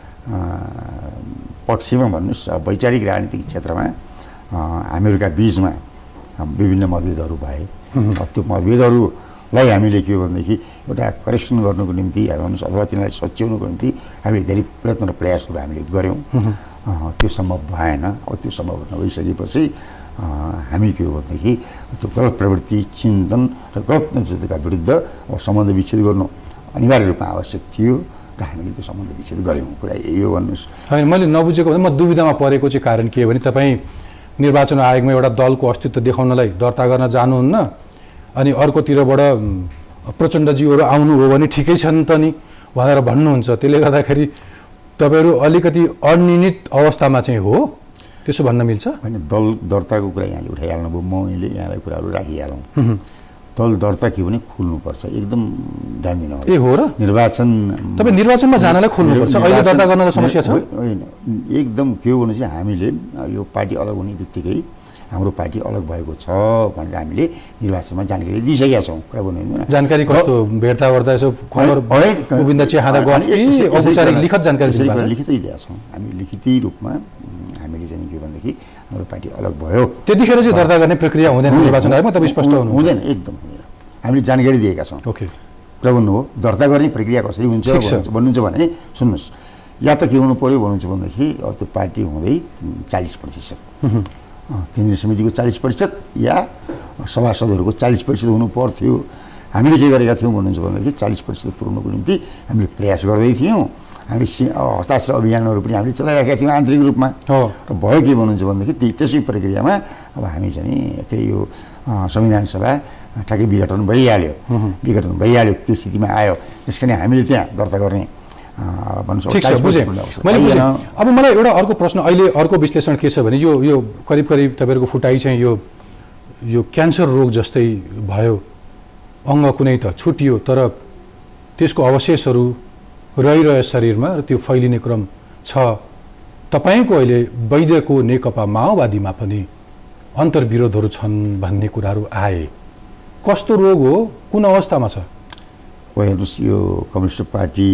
पक्षमा भन्नुहोस्, वैचारिक राजनीतिक क्षेत्रमा हामीहरूका बिचमा विभिन्न मतभेदहरू भए। त्यो मतभेदहरूलाई हामीले के हो भनेदेखि एउटा करेक्सन गर्नुको निम्ति हेर्नुहोस् अथवा तिनीहरूलाई सच्याउनुको निम्ति हामीले धेरै प्रयत्न र प्रयासहरू हामीले गऱ्यौँ। त्यो सम्भव भएन। अब त्यो सम्भव नभइसकेपछि हामी के हो भनेदेखि त्यो गलत प्रवृत्ति चिन्तन र गलत नेतृत्वका विरुद्ध अब सम्बन्ध विच्छेद गर्नु अनिवार्य रूपमा आवश्यक थियो र हामीले त्यो सम्बन्ध विच्छेद गऱ्यौँ। कुरा यही हो भन्नुहोस्। होइन, मैले नबुझेको भने म दुविधामा परेको चाहिँ कारण के हो भने तपाईँ निर्वाचन आयोगमा एउटा दलको अस्तित्व देखाउनलाई दर्ता गर्न जानुहुन्न, अनि अर्कोतिरबाट प्रचण्डजीहरू आउनु हो भने ठिकै छन् त नि भनेर भन्नुहुन्छ। त्यसले गर्दाखेरि तपाईँहरू अलिकति अनिर्णित अवस्थामा चाहिँ हो, त्यसो भन्न मिल्छ? होइन, दल दर्ताको कुरा यहाँले उठाइहाल्नुभयो, मैले यहाँलाई कुराहरू राखिहालौँ। दल दर्ता के भने खोल्नुपर्छ, एकदम ध्यान दिनु। ए हो र? निर्वाचन तपाईँ निर्वाचनमा जानलाई खोल्नुपर्छ, अहिले दर्ता गर्न समस्या छ? होइन, एकदम के हो भने चाहिँ हामीले यो पार्टी अलग हुने बित्तिकै हाम्रो पार्टी अलग भएको छ भनेर हामीले निर्वाचनमा जानकारी दिइसकेका छौँ। कुरा भन्नु जानकारी कस्तो भेट्दा यसो खबर गोविन्द चिहादा औपचारिक लिखित जानकारी लिखितै दिएका छौँ हामी। लिखितै रूपमा हामीले चाहिँ के भनेदेखि हाम्रो पार्टी अलग भयो, त्यतिखेर चाहिँ दर्ता गर्ने प्रक्रिया हुँदैन निर्वाचन आयोगमा? तपाईँ स्पष्ट हुँदैन, एकदम हुँदैन। हामीले जानकारी दिएका छौँ। ओके, कुरा भन्नुभयो दर्ता गर्ने प्रक्रिया कसरी हुन्छ भन्नुहुन्छ भने सुन्नुहोस्, या त के हुनु पऱ्यो भन्नुहुन्छ भनेदेखि त्यो पार्टी हुँदै 40%, केन्द्रीय समितिको 40% या सभासदहरूको 40% हुनु पर्थ्यो। हामीले के गरेका थियौँ भन्नुहुन्छ भनेदेखि 40% पुर्याउनुको निम्ति हामीले प्रयास गर्दै थियौँ। हामीले हस्ताक्षर अभियानहरू पनि हामीले चलाइरहेका थियौँ आन्तरिक रूपमा। र भयो के भन्नुहुन्छ भनेदेखि त्यसै प्रक्रियामा अब हामी चाहिँ त्यही यो संविधान सभा ठ्याक्कै विघटन भइहाल्यो। त्यो स्थितिमा आयो, त्यस कारण हामीले त्यहाँ दर्ता गर्ने ठिक छ, बुझेँ मैले बुझेँ। अब मलाई एउटा अर्को प्रश्न, अहिले अर्को विश्लेषण के छ भने यो करिब तपाईँहरूको फुटाइ चाहिँ यो क्यान्सर रोग जस्तै भयो, अङ्ग कुनै त छुटियो तर त्यसको अवशेषहरू रहिरह्यो शरीरमा र त्यो फैलिने क्रम छ। तपाईँको अहिले वैद्यको नेकपा माओवादीमा पनि अन्तर्विरोधहरू छन् भन्ने कुराहरू आए, कस्तो रोग हो, कुन अवस्थामा छ? हेर्नुहोस्, यो कम्युनिस्ट पार्टी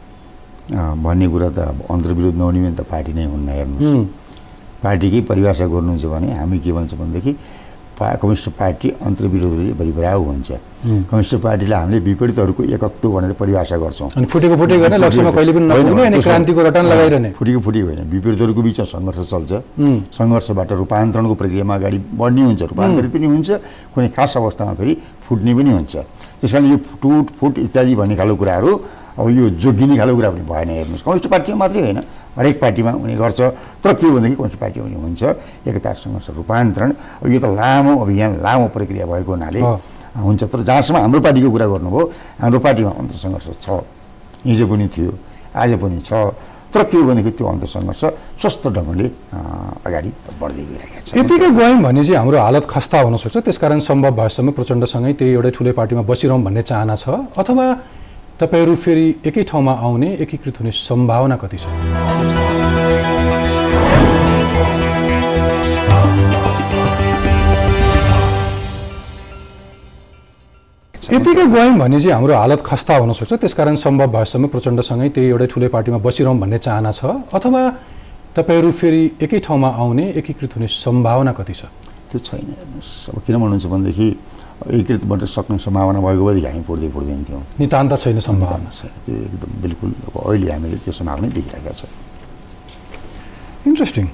भन्ने कुरा त अब अन्तर्विरोध नहुने भने त पार्टी नै हुन्न। हेर्नुहोस्, पार्टीकै परिभाषा गर्नुहुन्छ भने हामी के भन्छ भनेदेखि कम्युनिस्ट पार्टी अन्तर्विरोधले भरिभराउ हुन्छ। कम्युनिस्ट पार्टीलाई हामीले विपरीतहरूको एकत्व भनेर परिभाषा गर्छौँ। अनि फुटेको गर्ने लक्ष्यमा कहिले पनि नपुग्ने अनि क्रान्तिको रटन लगाइरहने। फुटेको होइन, विपरीतहरूको बिचमा सङ्घर्ष चल्छ। सङ्घर्षबाट रूपान्तरणको प्रक्रियामा अगाडि बढ्ने हुन्छ, रूपान्तरित पनि हुन्छ, कुनै खास अवस्थामा फेरि फुट्ने पनि हुन्छ। त्यस कारण यो फुट इत्यादि भन्ने खालको कुराहरू अब यो जोगिने खालको कुरा पनि भएन। हेर्नुहोस्, कम्युनिस्ट पार्टीमा मात्रै होइन, हरेक पार्टीमा हुने गर्छ। तर के हो भनेदेखि कम्युनिस्ट पार्टीमा पनि हुन्छ एकता सङ्घर्ष रूपान्तरण। अब यो त लामो अभियान, लामो प्रक्रिया भएको हुनाले हुन्छ। तर जहाँसम्म हाम्रो पार्टीको कुरा गर्नुभयो, हाम्रो पार्टीमा अन्तरसङ्घर्ष छ, हिजो पनि थियो, आज पनि छ। तर के हो भनेदेखि त्यो अन्तरसङ्घर्ष स्वस्थ ढङ्गले अगाडि बढ्दै गइरहेको छ। यतिकै गयौँ भने चाहिँ हाम्रो हालत खस्ता हुनसक्छ। त्यसकारण सम्भव भएसम्म प्रचण्डसँगै त्यही एउटै ठुलै पार्टीमा बसिरहँ भन्ने चाहना छ, अथवा तपाईँहरू फेरि एकै ठाउँमा आउने, एकीकृत हुने सम्भावना कति छ? यतिकै गयौँ भने चाहिँ हाम्रो हालत खस्ता हुनसक्छ। त्यसकारण सम्भव भएसम्म प्रचण्डसँगै त्यही एउटै ठुलै पार्टीमा बसिरहँ भन्ने चाहना छ, अथवा तपाईँहरू फेरि एकै ठाउँमा आउने, एकीकृत हुने सम्भावना कति छ? त्यो छैन। हेर्नुहोस्, अब किन भन्नुहुन्छ भनेदेखि एकीकृत बन्न सक्ने सम्भावना भएको भएदेखि हामी पुग्दैन थियौँ। नितान्त छैन सम्भावना छैन, त्यो एकदम बिल्कुल। अब अहिले हामीले त्यो सम्भावना देखिरहेका छौँ। इन्ट्रेस्टिङ।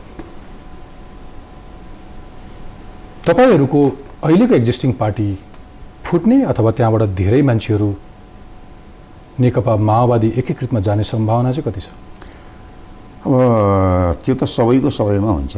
तपाईँहरूको अहिलेको एक्जिस्टिङ पार्टी फुट्ने अथवा त्यहाँबाट धेरै मान्छेहरू नेकपा माओवादी एकीकृतमा जाने सम्भावना चाहिँ कति छ? अब त्यो त सबैमा हुन्छ।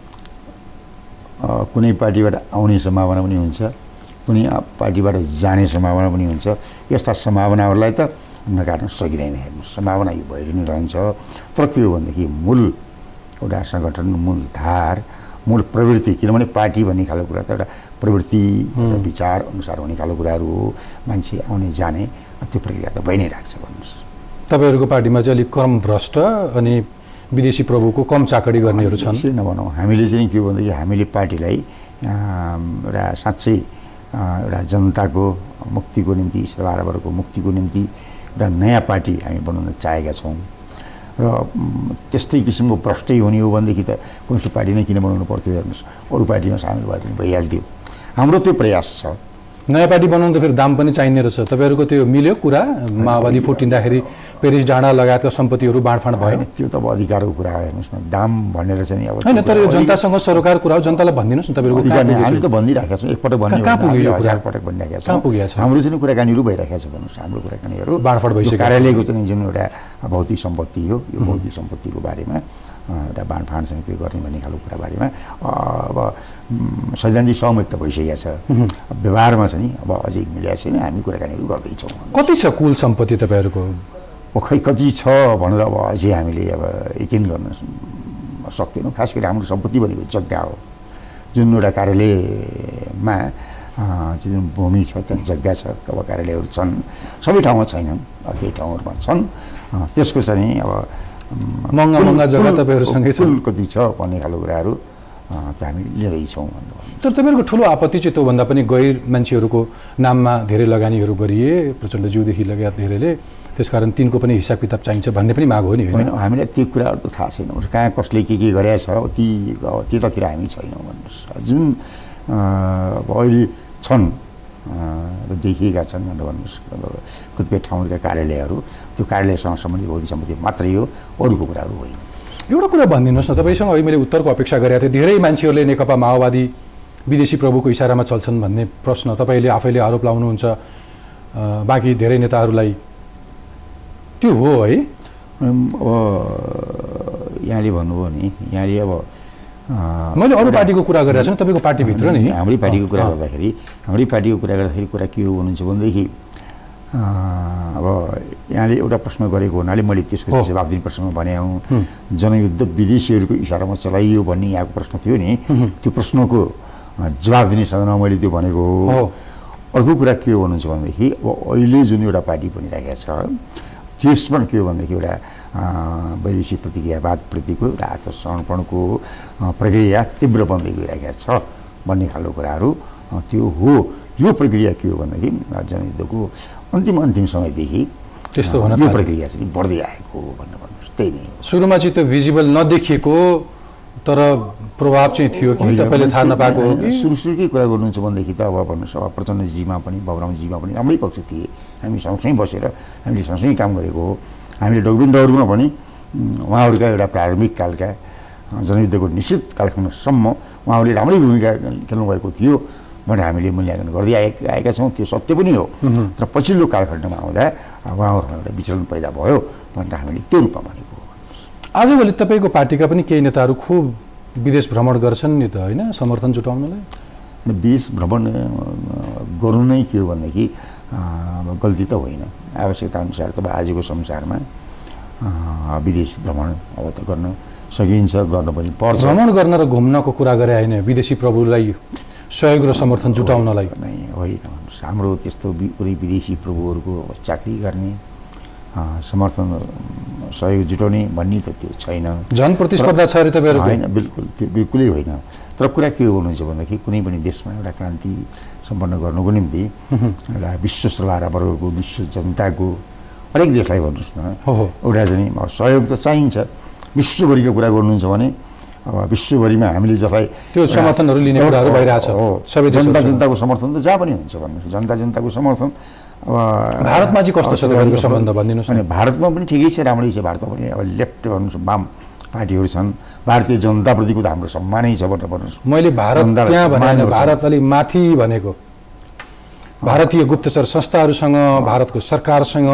कुनै पार्टीबाट आउने सम्भावना पनि हुन्छ, कुनै पार्टीबाट जाने सम्भावना पनि हुन्छ। यस्ता सम्भावनाहरूलाई त नकार्न सकिँदैन। हेर्नुहोस्, सम्भावना यो भइ नै रहन्छ। तर के हो भनेदेखि मूल एउटा सङ्गठन, मूल धार, मूल प्रवृत्ति, किनभने पार्टी भन्ने खालको कुरा त एउटा प्रवृत्ति, एउटा विचार अनुसार हुने खालको कुराहरू हो। मान्छे आउने जाने त्यो प्रक्रिया त भइ नै राख्छ। भन्नुहोस्, तपाईँहरूको पार्टीमा चाहिँ अलिक कम भ्रष्ट अनि विदेशी प्रभुको कम चाकडी गर्नेहरू छन्? त्यसरी नभनौँ। हामीले चाहिँ के हो भनेदेखि हामीले पार्टीलाई एउटा साँच्चै एउटा जनताको मुक्तिको निम्ति, सेवावर्गको मुक्तिको निम्ति एउटा नयाँ पार्टी हामी बनाउन चाहेका छौँ। र त्यस्तै किसिमको भ्रष्टै हुने हो भनेदेखि त कम्युनिस्ट पार्टी नै किन बनाउनु पर्थ्यो? हेर्नुहोस्, अरू पार्टीमा सामेल भए पनि भइहाल्थ्यो। हाम्रो त्यो प्रयास छ। नयाँ पार्टी बनाउनु त फेरि दाम पनि चाहिने रहेछ। तपाईँहरूको त्यो मिल्यो कुरा? माओवादी फुटिँदाखेरि पेरिस डाँडा लगायतका सम्पत्तिहरू बाँडफाँड भयो? त्यो त अब अधिकारको कुरा हो। हेर्नुहोस् न, दाम भनेर चाहिँ अब होइन, तर यो जनतासँग सरोकार कुरा हो। जनतालाई भनिदिनुहोस् न तपाईँहरूको। हामीले त भनिराखेका छौँ, एकपल्ट भन्ने हजार पटक भनिराखेका छौँ। हाम्रो चाहिँ कुराकानीहरू भइरहेका छ। भन्नुहोस्, हाम्रो कुराकानीहरू बाँडफाँड भइसक्यो। कार्यालयको चाहिँ जुन एउटा भौतिक सम्पत्ति हो, यो भौतिक सम्पत्तिको बारेमा एउटा बाँडफाँडसँग के गर्ने भन्ने खालको कुरा बारेमा अब सैद्धान्तिक सहमति त भइसकेको छ। व्यवहारमा चाहिँ अब अझै मिलेको छैन। हामी कुराकानीहरू गर्दैछौँ। कति छ कुल सम्पत्ति तपाईँहरूको? खै कति छ भनेर अब अझै हामीले अब यकिन गर्न सक्दैनौँ। खास गरी हाम्रो सम्पत्ति भनेको जग्गा हो। जुन एउटा कार्यालयमा जुन भूमि छ, त्यहाँ जग्गा छ, अब कार्यालयहरू छन्, सबै ठाउँमा छैनन्, केही ठाउँहरूमा छन्। त्यसको चाहिँ अब महँगा जग्गा तपाईँहरूसँगै छ, कति छ भन्ने खालको कुराहरू त हामी लिँदैछौँ। तर तपाईँहरूको ठुलो आपत्ति चाहिँ त्योभन्दा पनि गैर मान्छेहरूको नाममा धेरै लगानीहरू गरिए, प्रचण्डज्यूदेखि लगायत धेरैले, त्यसकारण तिनको पनि हिसाब किताब चाहिन्छ भन्ने पनि माग हो नि? होइन, हामीलाई त्यो कुराहरू त थाहा छैन। कहाँ कसले के गरेछ त्यतातिर हामी छैनौँ। भन्नुहोस्, जुन अब अहिले छन् देखिएका छन् भनेर भन्नुहोस्, अब कतिपय ठाउँका कार्यालयहरू, त्यो कार्यालयसँग सम्बन्धित भौतिक सम्पत्ति मात्रै हो, अरूको कुराहरू होइन। एउटा कुरा भनिदिनुहोस् न, तपाईँसँग अहिले मैले उत्तरको अपेक्षा गरेको थिएँ। धेरै मान्छेहरूले नेकपा माओवादी विदेशी प्रभुको इसारामा चल्छन् भन्ने प्रश्न तपाईँले आफैले आरोप लाउनुहुन्छ, बाँकी धेरै नेताहरूलाई त्यो हो है? अब यहाँले भन्नुभयो नि, यहाँले अब मैले अरू पार्टीको कुरा गरिरहेको छु, तपाईँको पार्टीभित्र नि हाम्रै पार्टीको कुरा गर्दाखेरि कुरा के हो भन्नुहुन्छ भनेदेखि अब यहाँले एउटा प्रश्न गरेको हुनाले मैले त्यसको जवाब दिने प्रश्नमा भने हौँ। जनयुद्ध विदेशीहरूको इसारामा चलाइयो भन्ने यहाँको प्रश्न थियो नि, त्यो प्रश्नको जवाब दिने सदनमा मैले त्यो भनेको हो। अर्को कुरा के हो भन्नुहुन्छ भनेदेखि अब अहिले जुन एउटा पार्टी बनिरहेको छ, त्यसमा के हो भनेदेखि एउटा वैदेशिक प्रतिक्रियावादप्रतिको एउटा आत्मसमर्पणको प्रक्रिया तीव्र बन्दै गइरहेको छ भन्ने खालको कुराहरू त्यो हो। यो प्रक्रिया के हो भनेदेखि जनयुद्धको अन्तिम समयदेखि त्यस्तो यो प्रक्रिया चाहिँ बढ्दै आएको हो भनेर भन्नुहोस्। त्यही नै हो। सुरुमा चाहिँ त्यो भिजिबल नदेखिएको तर प्रभाव चाहिँ थियो कि तपाईँले थाहा नपाएको हो कि सुरुकै कुरा गर्नुहुन्छ भनेदेखि त अब भन्नुहोस् अब प्रचण्डजीमा पनि बाबुरामजीमा पनि राम्रै पक्ष थिए। हामी सँगसँगै बसेर हामीले सँगसँगै काम गरेको हो। हामीले डोगबिन्दहरूमा पनि उहाँहरूका एउटा प्रारम्भिक कालका जनयुद्धको निश्चित कालखण्डसम्म उहाँहरूले राम्रै भूमिका खेल्नुभएको थियो भनेर हामीले मूल्याङ्कन गर्दै आएका छौँ। त्यो सत्य पनि हो। तर पछिल्लो कालखण्डमा आउँदा उहाँहरूमा एउटा विचलन पैदा भयो भनेर हामीले त्यो रूपमा भनेको हो। आजभोलि तपाईँको पार्टीका पनि केही नेताहरू खुब विदेश भ्रमण गर्छन् नि त होइन समर्थन जुटाउनलाई? विदेश भ्रमण गर्नु नै के हो भनेदेखि गल्ती त होइन। आवश्यकता अनुसार त आजको संसारमा विदेश भ्रमण अब त गर्न सकिन्छ, गर्न पनि पर्छ। भ्रमण गर्न र घुम्नको कुरा गरे होइन विदेशी प्रभुलाई सहयोग र समर्थन जुटाउनलाई नै होइन। हाम्रो त्यस्तो कुनै विदेशी प्रभुहरूको चाकरी गर्ने समर्थन सहयोग जुटाउने भन्ने त त्यो छैन। झन् प्रतिस्पर्धा छ अरे तपाईँहरू? होइन, बिल्कुल त्यो बिल्कुलै होइन। तर कुरा के गर्नुहुन्छ भन्दाखेरि कुनै पनि देशमा एउटा क्रान्ति सम्पन्न गर्नुको निम्ति एउटा विश्व सर्वहारा वर्गको विश्व जनताको हरेक देशलाई भन्नुहोस् न एउटा चाहिँ सहयोग त चाहिन्छ। विश्वभरिको कुरा गर्नुहुन्छ भने अब विश्वभरिमा हामीले जसलाई त्यो समर्थनहरू लिने कुराहरू भइरहेछ। सबै जनताको समर्थन त जहाँ पनि हुन्छ भन्नुहोस्। जनताको समर्थन अब भारतमा चाहिँ कस्तो छ तपाईँको सम्बन्ध भनिदिनुहोस्? अनि भारतमा पनि ठिकै छ, राम्रै छ। भारतमा पनि अब लेफ्ट भन्नुहोस् वाम पार्टीहरू छन्। भारतीय जनताप्रतिको त हाम्रो सम्मानै छ भनेर भन्नुहोस्। मैले भारत त्यहाँ भने भारत अलि माथि भनेको भारतीय गुप्तचर संस्थाहरूसँग भारतको सरकारसँग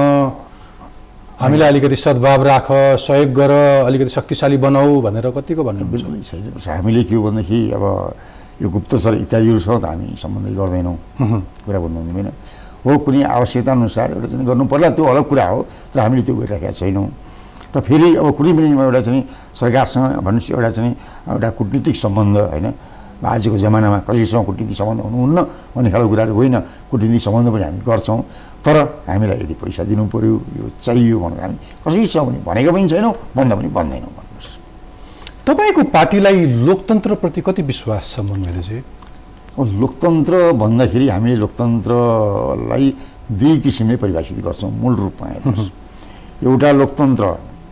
हामीलाई अलिकति सद्भाव राख, सहयोग गर, अलिकति शक्तिशाली बनाऊ भनेर कतिको भन्नु? बिल्कुलै छैन। हामीले के हो भनेदेखि अब यो गुप्तचर इत्यादिहरूसँग त हामी सम्बन्धै गर्दैनौँ, कुरा भन्नु हुँदैन हो। कुनै आवश्यकता अनुसार एउटा चाहिँ गर्नु पर्ला, त्यो अलग कुरा हो। तर हामीले त्यो गरिरहेका छैनौँ। र फेरि अब कुनै पनि एउटा चाहिँ सरकारसँग भन्नुहोस् एउटा चाहिँ एउटा कुटनीतिक सम्बन्ध होइन, आजको जमानामा कसैसँग कुटनीतिक सम्बन्ध हुनुहुन्न भन्ने खालको कुराहरू होइन। कुटनीतिक सम्बन्ध पनि हामी गर्छौँ। तर हामीलाई यदि पैसा दिनु पऱ्यो, यो चाहियो भनेर हामी कसैसँग पनि भनेको पनि छैनौँ, भन्दा पनि भन्दैनौँ भन्नुहोस्। तपाईँको पार्टीलाई लोकतन्त्रप्रति कति विश्वास छ मनमैले चाहिँ? लोकतन्त्र भन्दाखेरि हामीले लोकतन्त्रलाई दुई किसिमले परिभाषित गर्छौँ मूल रूपमा हेर्नुहोस्। एउटा लोकतन्त्र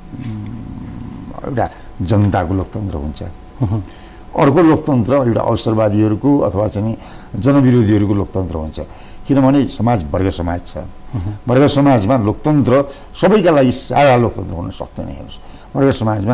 एउटा जनताको लोकतन्त्र हुन्छ। अर्को लोकतन्त्र एउटा अवसरवादीहरूको अथवा चाहिँ जनविरोधीहरूको लोकतन्त्र हुन्छ। किनभने समाज वर्ग समाज छ। वर्ग समाजमा लोकतन्त्र सबैका लागि सारा लोकतन्त्र हुन सक्दैन। हेर्नुहोस् वर्ग समाजमा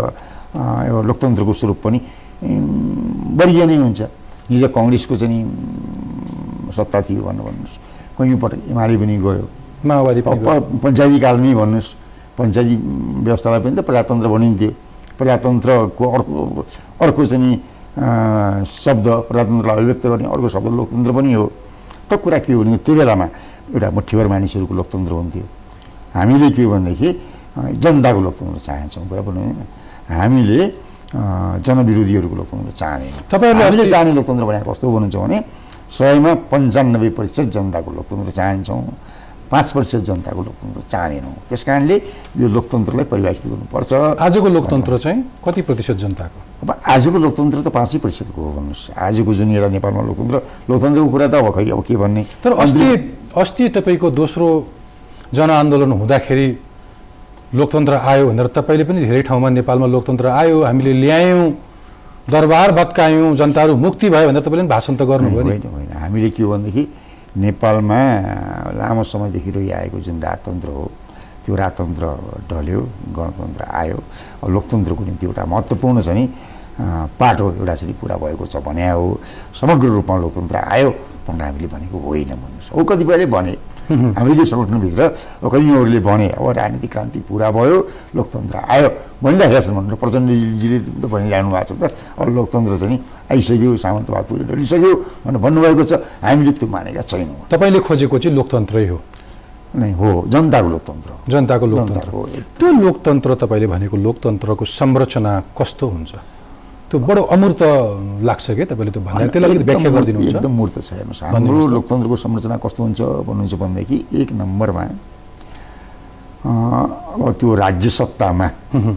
यो लोकतन्त्रको स्वरूप पनि वर्गीय नै हुन्छ। हिजो कङ्ग्रेसको चाहिँ सत्ता थियो भन्नुहोस्, कहीँपटक एमाले पनि गयो, माओवादी पञ्चायती कालमै भन्नुहोस् पञ्चायती व्यवस्थालाई पनि त प्रजातन्त्र भनिन्थ्यो। प्रजातन्त्रको अर्को चाहिँ शब्द प्रजातन्त्रलाई अभिव्यक्त गर्ने अर्को शब्द लोकतन्त्र पनि हो। त कुरा के हो भने त्यो बेलामा एउटा मुठ्ठीभर मानिसहरूको लोकतन्त्र हुन्थ्यो। हामीले के हो भनेदेखि जनताको लोकतन्त्र चाहन्छौँ, कुरा पनि हामीले जनविरोधीहरूको लोकतन्त्र चाहँदैनौँ। हामीले चाहने लोकतन्त्र भनेको कस्तो भन्नुहुन्छ भने 100मा 95% जनताको लोकतन्त्र चाहन्छौँ, 5% जनताको लोकतन्त्र चाहँदैनौँ। त्यस कारणले यो लोकतन्त्रलाई परिभाषित गर्नुपर्छ। आजको लोकतन्त्र चाहिँ कति प्रतिशत जनताको? अब आजको लोकतन्त्र त 5% हो भन्नुहोस्। आजको जुन एउटा नेपालमा लोकतन्त्रको कुरा त अब खै अब के भन्ने। तर अस्ति तपाईँको दोस्रो जनआन्दोलन हुँदाखेरि लोकतन्त्र आयो भनेर तपाईँले पनि धेरै ठाउँमा नेपालमा लोकतन्त्र आयो, हामीले ल्यायौँ, दरबार भत्कायौँ, जनताहरू मुक्ति भयो भनेर तपाईँले पनि भाषण त गर्नुभयो नि? होइन, हामीले के हो भनेदेखि नेपालमा लामो समयदेखि रहिआएको जुन राजतन्त्र हो त्यो राजतन्त्र ढल्यो, गणतन्त्र आयो। अब लोकतन्त्रको निम्ति एउटा महत्त्वपूर्ण चाहिँ पाटो एउटा चाहिँ पुरा भएको छ भने हो। समग्र रूपमा लोकतन्त्र आयो भनेर हामीले भनेको होइन भन्नुहोस्। हो कतिपयले भने हामीले सङ्गठनभित्र कतिवरले भने अब राजनीतिक क्रान्ति पुरा भयो, लोकतन्त्र आयो भनिराखेका छन् भनेर प्रचण्डजीले त भनिरहनु भएको छ त। अब लोकतन्त्र चाहिँ आइसक्यो, सामन्तवाद पुरै ढलिसक्यो भनेर भन्नुभएको छ। हामीले त्यो मानेका छैनौँ। तपाईँले खोजेको चाहिँ लोकतन्त्रै हो? नै हो, जनताको लोकतन्त्र। जनताको लोकतन्त्र हो। त्यो लोकतन्त्र तपाईँले भनेको लोकतन्त्रको संरचना कस्तो हुन्छ? त्यो बडो अमूर्त लाग्छ कि तपाईँले त्यो भन्दा त्यसलाई अलिकति व्याख्या गरिदिनुहुन्छ? एकदम मूर्त छ। हेर्नुहोस् हाम्रो लोकतन्त्रको संरचना कस्तो हुन्छ भन्नुहुन्छ भनेदेखि 1 नम्बरमा अब त्यो राज्य सत्तामा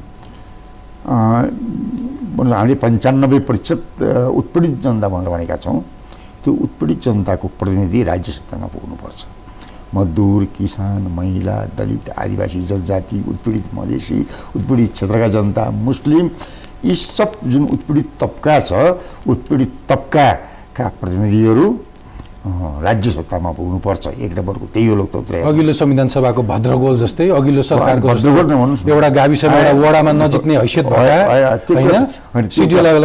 भन्नु हामीले 95% उत्पीडित जनता भनेर भनेका छौँ। त्यो उत्पीडित जनताको प्रतिनिधि राज्य सत्तामा पुग्नुपर्छ। मजदुर, किसान, महिला, दलित, आदिवासी, जनजाति, उत्पीडित मधेसी, उत्पीडित क्षेत्रका जनता, मुस्लिम यी सब जुन उत्पीडित तबका छ उत्पीडित तबकाका प्रतिनिधिहरू राज्य सत्तामा पुग्नुपर्छ। एक नम्बरको त्यही हो लोकतन्त्र। अघिल्लो संविधान सभाको भद्रगोल जस्तै अघिल्लो सरकारको एउटा गाविसमा एउटा वडामा नजिक्ने हैसियत भएका सिडिओ लेभल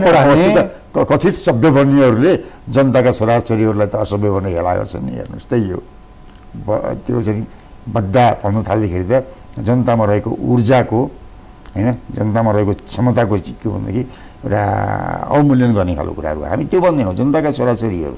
कथित सभ्य बन्नेहरूले जनताका छोराछोरीहरूलाई त असभ्य भन्ने हेला गर्छन् नि। हेर्नुहोस् त्यही हो। त्यो चाहिँ बद्दा भन्नु थाल्दाखेरि त जनतामा रहेको ऊर्जाको होइन जनतामा रहेको क्षमताको के भनेदेखि एउटा अवमूल्यन गर्ने खालको कुराहरू हामी त्यो भन्दैनौँ। जनताका छोराछोरीहरू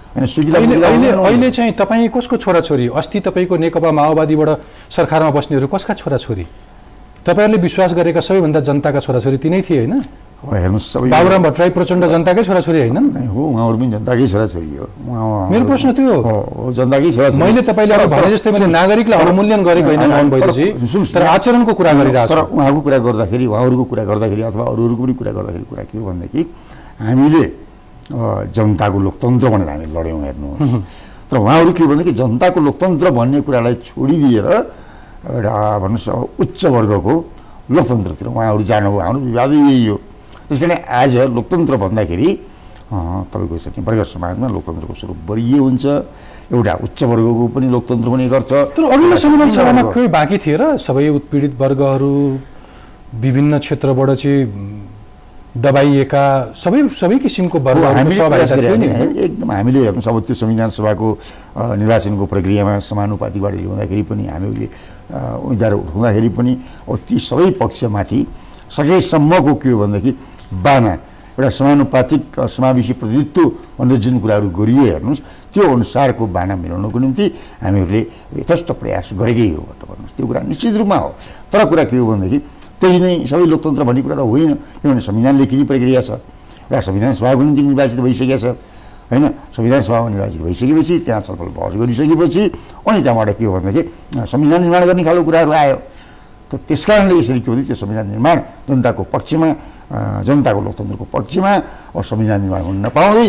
अहिले चाहिँ तपाईँ कसको छोराछोरी? अस्ति तपाईँको नेकपा माओवादीबाट सरकारमा बस्नेहरू कसका छोराछोरी? तपाईँहरूले विश्वास गरेका सबैभन्दा जनताका छोराछोरी तिनै थिए होइन? हेर्नुहोस् सबै बाबुराम भट्टराई प्रचण्ड जनताकै छोराछोरी होइन? हो, उहाँहरू पनि जनताकै छोराछोरी हो। मेरो प्रश्न त्यो हो, जनताकै छोराछोरी। मैले तपाईँले अब भने जस्तै मैले नागरिकलाई अवमूल्यन गरेको होइन मोहन वैद्यजी, तर आचरणको कुरा गरिरहेको छु। तर उहाँको कुरा गर्दाखेरि उहाँहरूको कुरा गर्दाखेरि अथवा अरूहरूको पनि कुरा गर्दाखेरि कुरा के हो भनेदेखि हामीले जनताको लोकतन्त्र भनेर हामी लड्यौँ हेर्नुहोस्। तर उहाँहरू के भनेदेखि जनताको लोकतन्त्र भन्ने कुरालाई छोडिदिएर एउटा भन्नुहोस् उच्च वर्गको लोकतन्त्रतिर उहाँहरू जानुभयो। हाम्रो विवाद यही हो। त्यस कारण आज लोकतन्त्र भन्दाखेरि तपाईँको चाहिँ वर्ग समाजमा लोकतन्त्रको स्वरूप बलियो हुन्छ। एउटा उच्च वर्गको पनि लोकतन्त्र पनि गर्छ। तर अघिल्लो संविधान सभामा केही बाँकी थिए र सबै उत्पीडित वर्गहरू विभिन्न क्षेत्रबाट चाहिँ दबाइएका सबै किसिमको वर्गहरूको सहभागिता थियो नि। एकदम हामीले हेर्नुहोस् अब त्यो संविधान सभाको निर्वाचनको प्रक्रियामा समानुपातिबाट ल्याउँदाखेरि पनि हामीले उम्मेदवार हुँदाखेरि पनि ती सबै पक्षमाथि सकेसम्मको के हो भनेदेखि बाना एउटा समानुपातिक समावेशी प्रतिनिधित्व भनेर जुन कुराहरू गरियो हेर्नुहोस् त्यो अनुसारको बाना मिलाउनको निम्ति हामीहरूले यथेष्ट प्रयास गरेकै हो भन्नुहोस्। त्यो कुरा निश्चित रूपमा हो। तर कुरा के हो भनेदेखि त्यही नै सबै लोकतन्त्र भन्ने कुरा त होइन। किनभने संविधान लेखिने प्रक्रिया छ। एउटा संविधान सभाको निम्ति निर्वाचित भइसकेको छ होइन। संविधान सभामा निर्वाचित भइसकेपछि त्यहाँ छलफल बहस गरिसकेपछि अनि त्यहाँबाट के हो भनेदेखि संविधान निर्माण गर्ने खालको कुराहरू आयो। त त्यस कारणले यसरी के हो भने त्यो संविधान निर्माण जनताको पक्षमा जनताको लोकतन्त्रको पक्षमा संविधान निर्माण हुन नपाउँदै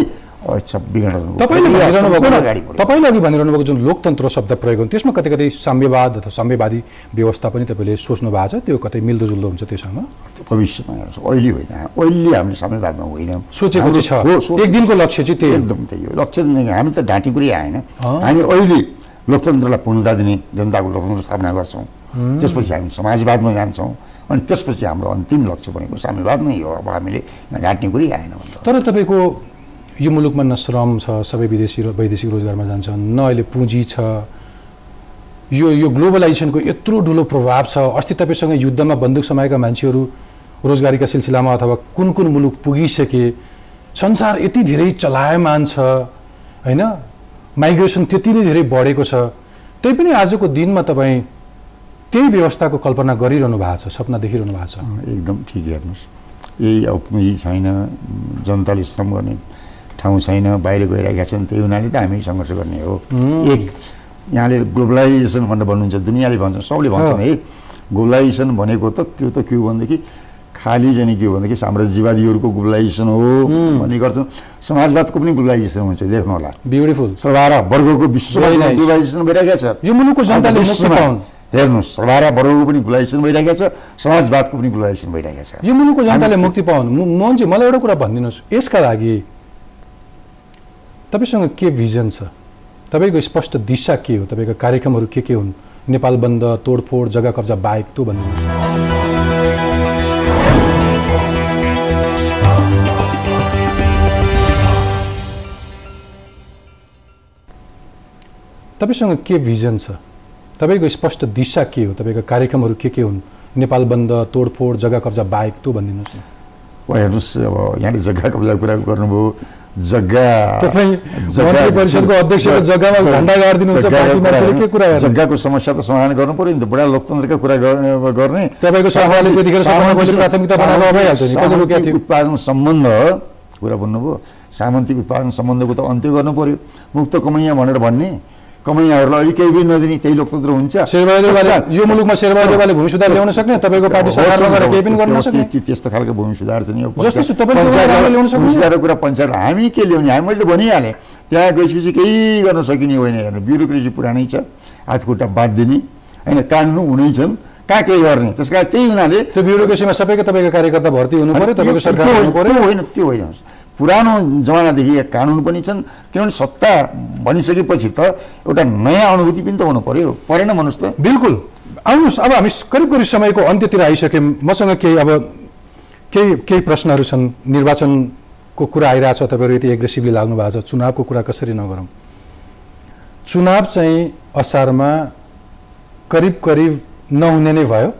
तपाईँले अघि भनिरहनु भएको जुन लोकतन्त्र शब्द प्रयोग हुन्छ त्यसमा कतै कतै साम्यवाद अथवा साम्यवादी व्यवस्था पनि तपाईँले सोच्नु भएको छ? त्यो कतै मिल्दोजुल्दो हुन्छ त्योसँग? त्यो भविष्यमा हेर्नुहोस् अहिले होइन। अहिले हामीले साम्यवादमा होइन सोचेको छ। एक दिनको लक्ष्य चाहिँ त्यही एकदम त्यही हो। लक्ष्य हामी त ढाँटी कुरै आएन। हामी अहिले लोकतन्त्रलाई पूर्णता दिने जनताको लोकतन्त्र स्थापना गर्छौँ। त्यसपछि हामी समाजवादमा जान्छौँ अनि त्यसपछि हाम्रो अन्तिम लक्ष्य भनेको साम्यवाद नै हो। अब हामीले घाट्ने कुरै आएन। तर तपाईँको यो मुलुकमा न श्रम छ, सबै वैदेशिक रोजगारमा जान्छन्, न अहिले पुँजी छ। यो ग्लोबलाइजेसनको यत्रो ठुलो प्रभाव छ। अस्ति तपाईँसँग युद्धमा बन्दुक समाएका मान्छेहरू रोजगारीका सिलसिलामा अथवा कुन कुन मुलुक पुगिसके। संसार यति धेरै चलायमान छ होइन। माइग्रेसन त्यति नै धेरै बढेको छ। त्यही पनि आजको दिनमा तपाईँ त्यही व्यवस्थाको कल्पना गरिरहनु भएको छ, सपना देखिरहनु भएको छ? एकदम ठिक। हेर्नुहोस् यही अब पुँजी छैन, जनताले श्रम गर्ने ठाउँ छैन, बाहिर गइरहेका छन्। त्यही हुनाले त हामी सङ्घर्ष गर्ने हो। एक यहाँले ग्लोबलाइजेसन भनेर भन्नुहुन्छ, दुनियाँले भन्छ, सबले भन्छन् है ग्लोबलाइजेसन भनेको त त्यो त के हो भनेदेखि खालि चाहिँ के हो भनेदेखि साम्राज्यवादीहरूको ग्लोबलाइजेसन हो भन्ने गर्छन्। समाजवादको पनि ग्लोबलाइजेसन हुन्छ, देख्नु होला। ब्युटिफुल। सर्वहारा वर्गको विश्वमा ग्लोबलाइजेसन भइरहेको छ। यो मुलुकको जनताले मुक्ति पाउन्। हेर्नुहोस् सर्वहारा वर्गको पनि ग्लोबलाइजेसन भइरहेको छ, समाजवादको पनि ग्लोबलाइजेसन भइरहेको छ। यो मुलुकको जनताले मुक्ति पाउन्। मोहनजी मलाई एउटा कुरा भनिदिनुहोस्, यसका लागि तपाईसँग के भिजन छ? तपाईँको स्पष्ट दिशा के हो? तपाईँका कार्यक्रमहरू के हुन्? नेपाल बन्द, तोडफोड, जग्गा कब्जा बाहेक त्यो भनिदिनुहोस्। तपाईसँग के भिजन छ? तपाईँको स्पष्ट दिशा के हो? तपाईँका कार्यक्रमहरू के हुन्? नेपाल बन्द, तोडफोड, जग्गा कब्जा बाहेक त्यो भनिदिनुहोस् न। हेर्नुहोस् अब यहाँले जग्गा कब्जा कुरा गर्नुभयो। परिषदको अध्यक्षको जग्गामा झन्डा गाडिदिनुहुन्छ, पार्टी मान्छेले के कुरा गर्ने? जग्गाको समस्या त समाधान गर्नु पर्यो नि त। बडा लोकतन्त्रका कुरा गर्ने तपाईँको सभाले त्यतिखेर प्राथमिकता बनाएर भइहाल्छ नि। सामन्तिक उत्पादन सम्बन्ध कुरा भन्नुभयो। सामन्तिक उत्पादन सम्बन्धको त अन्त्य गर्नु पर्यो। मुक्त कमैया भनेर भन्ने कमैयाहरूलाई अहिले केही पनि नदिने त्यही लोकतन्त्र हुन्छ। यो मुलुकमा शेरबहादुरले भूमि सुधार ल्याउन सक्ने, तपाईँको पार्टी सरकारमा गएर केही पनि गर्न सक्ने त्यस्तो खालको भूमि सुधार चाहिँ भूमि सुधारको कुरा पञ्चायत हामी के ल्याउने? हामी मैले त भनिहालेँ त्यहाँ गएपछि केही गर्न सकिने होइन। हेर्नु ब्युरोक्रेसी पुरानै छ, हातखुट्टा बाँधिदिने होइन। कानुन हुनै छन्, कहाँ केही गर्ने। त्यस कारण त्यही हुनाले त्यो ब्युरोक्रेसीमा सबैको तपाईँको कार्यकर्ता भर्ती हुनु पर्यो, तपाईँको सरकार हुनु पर्यो। त्यो होइन पुरानो जमानादेखि कानुन पनि छन्, किनभने सत्ता भनिसकेपछि त एउटा नयाँ अनुभूति पनि त हुनु पर्यो, परेन भन्नुहोस् त। बिल्कुल। आउनुहोस्, अब हामी करिब समयको अन्त्यतिर आइसक्यौँ। मसँग केही प्रश्नहरू छन्। निर्वाचनको कुरा आइरहेछ, तपाईँहरू यति एग्रेसिभली लाग्नु भएको छ, चुनावको कुरा कसरी नगरौँ? चुनाव चाहिँ असारमा करिब नहुने नै भयो।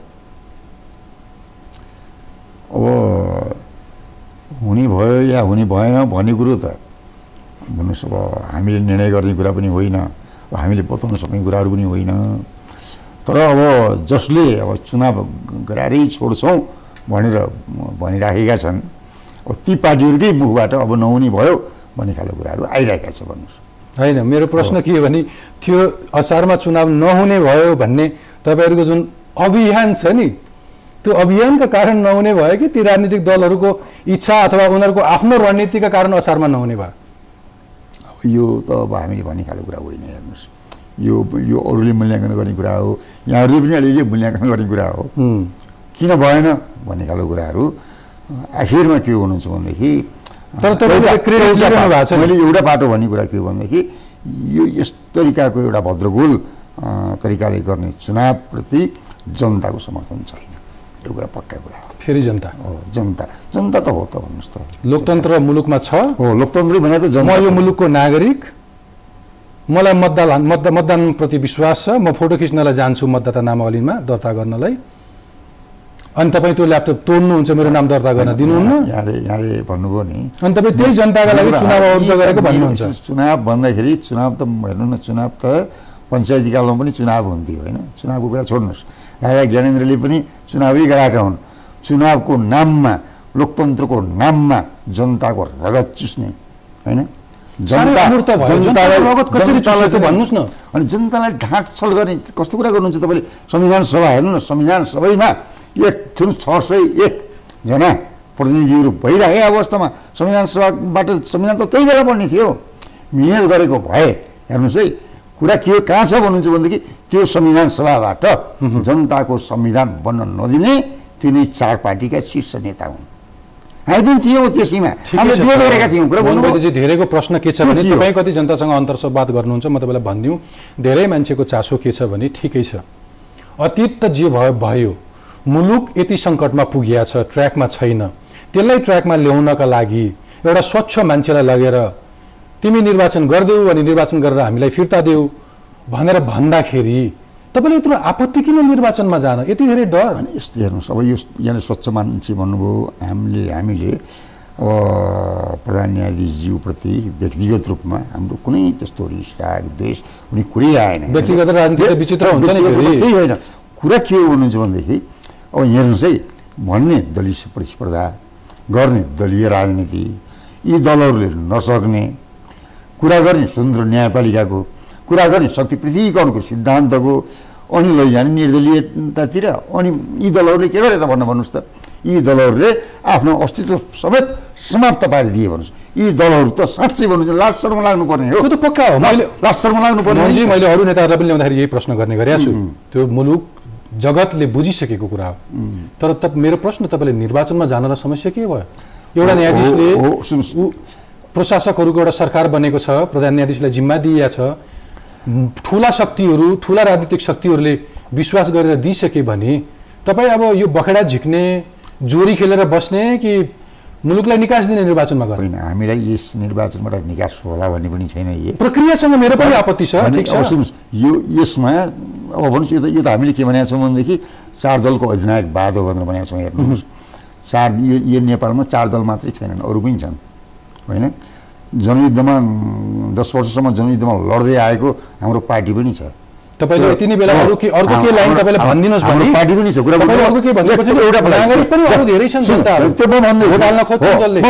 अब हुने भयो या हुने भएन भन्ने कुरो त भन्नुहोस्, अब हामीले निर्णय गर्ने कुरा पनि होइन, हामीले बताउन सक्ने कुराहरू पनि होइन। तर अब जसले अब चुनाव गराएरै छोड्छौँ भनेर भनिराखेका छन्, अब ती पार्टीहरूकै मुखबाट अब नहुने भयो भन्ने खालको कुराहरू आइरहेका छ। भन्नुहोस् होइन, मेरो प्रश्न के हो भने त्यो असारमा चुनाव नहुने भयो भन्ने तपाईँहरूको जुन अभियान छ नि, त्यो अभियानका कारण नहुने भयो कि ती राजनीतिक दलहरूको इच्छा अथवा उनीहरूको आफ्नो रणनीतिका कारण असारमा नहुने भयो? अब यो त अब हामीले भन्ने खालको कुरा होइन। हेर्नुहोस्, यो अरूले मूल्याङ्कन गर्ने कुरा हो, यहाँहरूले पनि अलिअलि मूल्याङ्कन गर्ने कुरा हो। किन भएन भन्ने खालको कुराहरू आखिरमा के हुनुहुन्छ भनेदेखि मैले एउटा बाटो भन्ने कुरा के हो भनेदेखि यो यस तरिकाको एउटा भद्रगोल तरिकाले गर्ने चुनावप्रति जनताको समर्थन छैन। यो कुरा पक्का कुरा हो। फेरि जनता हो, जनता त हो त भन्नुहोस् त। लोकतन्त्र मुलुकमा छ। हो, लोकतन्त्र भने त म यो मुलुकको नागरिक, मलाई मतदानप्रति विश्वास छ, म फोटो खिच्नलाई जान्छु मतदाता नामावलीमा दर्ता गर्नलाई, अनि तपाईँ त्यो ल्यापटप तोड्नुहुन्छ मेरो नाम दर्ता गर्न दिनुहुन्न। यहाँले भन्नुभयो नि, अनि तपाईँ त्यही जनताका लागि चुनाव अवरुद्ध गरेको भन्नुहुन्छ। चुनाव भन्दाखेरि चुनाव त हेर्नु न, चुनाव त पञ्चायती कालमा पनि चुनाव हुन्थ्यो होइन। चुनावको कुरा छोड्नुहोस्, राजा ज्ञानेन्द्रले पनि चुनावै गराएका हुन्। चुनावको नाममा, लोकतन्त्रको नाममा जनताको रगत चुस्ने होइन, भन्नुहोस् न। अनि जनतालाई ढाँट छल गर्ने कस्तो कुरा गर्नुहुन्छ तपाईँले? संविधान सभा हेर्नु न, संविधान सभैमा 601 जना प्रतिनिधिहरू भइरहेको अवस्थामा संविधान सभाबाट संविधान त त्यही बेला बन्ने थियो। मिहिनेत गरेको भए हेर्नुहोस् है, कुरा के हो कहाँ छ भन्नुहुन्छ भनेदेखि त्यो संविधान सभाबाट जनताको संविधान बन्न नदिने तिनै 4 पार्टीका शीर्ष नेता हुन्। हामी पनि थियौँ त्यसैमा, हामीले विरोध गरेका थियौँ। धेरैको प्रश्न के छ भने तपाईँ कति जनतासँग अन्तर्संवाद गर्नुहुन्छ, म तपाईँलाई भनिदिउँ, धेरै मान्छेको चासो के छ भने ठिकै छ, अतीत त जे भयो, मुलुक यति सङ्कटमा पुगिया छ, ट्र्याकमा छैन, त्यसलाई ट्र्याकमा ल्याउनका लागि एउटा स्वच्छ मान्छेलाई लगेर तिमी निर्वाचन गरिदेऊ अनि निर्वाचन गरेर हामीलाई फिर्ता देऊ भनेर भन्दाखेरि तपाईँले यत्रो आपत्ति किन निर्वाचनमा जान, यति धेरै डर? अनि यस्तो हेर्नुहोस्, अब यो यहाँले स्वच्छ मान्छे भन्नुभयो, हामीले अब प्रधान न्यायाधीशज्यूप्रति व्यक्तिगत रूपमा हाम्रो कुनै त्यस्तो रिस राग द्वेष कुनै कुरै आएन। व्यक्तिगत राजनीति विचित्र हुन्छ नि। त्यही होइन, कुरा के हो भन्नुहुन्छ भनेदेखि अब हेर्नुहोस् है, भन्ने दलीय प्रतिस्पर्धा गर्ने दलीय राजनीति, यी दलहरूले नसक्ने कुरा गर्ने स्वतन्त्र न्यायपालिकाको कुरा गर्ने शक्ति पृथकीकरणको सिद्धान्तको अनि लैजाने निर्दलीयतातिर, अनि यी दलहरूले के गरे त भन्नुहोस् त? यी दलहरूले आफ्नो अस्तित्व समेत समाप्त पारिदिए भन्नुहोस्। यी दलहरू त साँच्चै भन्नुहुन्छ लाज शर्म लाग्नुपर्ने हो। त्यो त पक्का हो, लाज शर्म लाग्नुपर्ने। मैले अरू नेताहरूलाई पनि ल्याउँदाखेरि यही प्रश्न गर्ने गरेको छु, त्यो मुलुक जगतले बुझिसकेको कुरा हो। तर मेरो प्रश्न, तपाईँले निर्वाचनमा जानलाई समस्या के भयो? एउटा न्यायाधीशले, प्रशासकहरूको एउटा सरकार बनेको छ, प्रधान न्यायाधीशलाई जिम्मा दिइया छ, ठुला शक्तिहरू, ठुला राजनीतिक शक्तिहरूले विश्वास गरेर दिइसके भने तपाईँ अब यो बखेडा झिक्ने, जोरी खेलेर बस्ने कि मुलुकलाई निकास दिने निर्वाचनमा गर्नु? होइन, हामीलाई यस निर्वाचनबाट निकास होला भन्ने पनि छैन। यो प्रक्रियासँग मेरो पनि आपत्ति छ। ठिक छ, सुन्नुहोस्, यो यसमा अब भन्नुहोस्, यो त हामीले के भनेका छौँ भनेदेखि 4 दलको अधिनायकवाद हो भनेर भनेका छौँ। हेर्नुहोस्, यो नेपालमा 4 दल मात्रै छैनन्, अरू पनि छन् होइन। जनयुद्धमा 10 वर्षसम्म जनयुद्धमा लड्दै आएको हाम्रो पार्टी पनि छ। तपाईले यति नै बेला अर्को के लाइन तपाईले भन्दिनुस् भने पार्टी पनि छ। कुरा अर्को के भन्नुहुन्छ? एउटा नागरिक पनि अरु धेरै छन् जनताहरु, त्यो म भन्दै भोट हाल्न खोज्छन् जसले।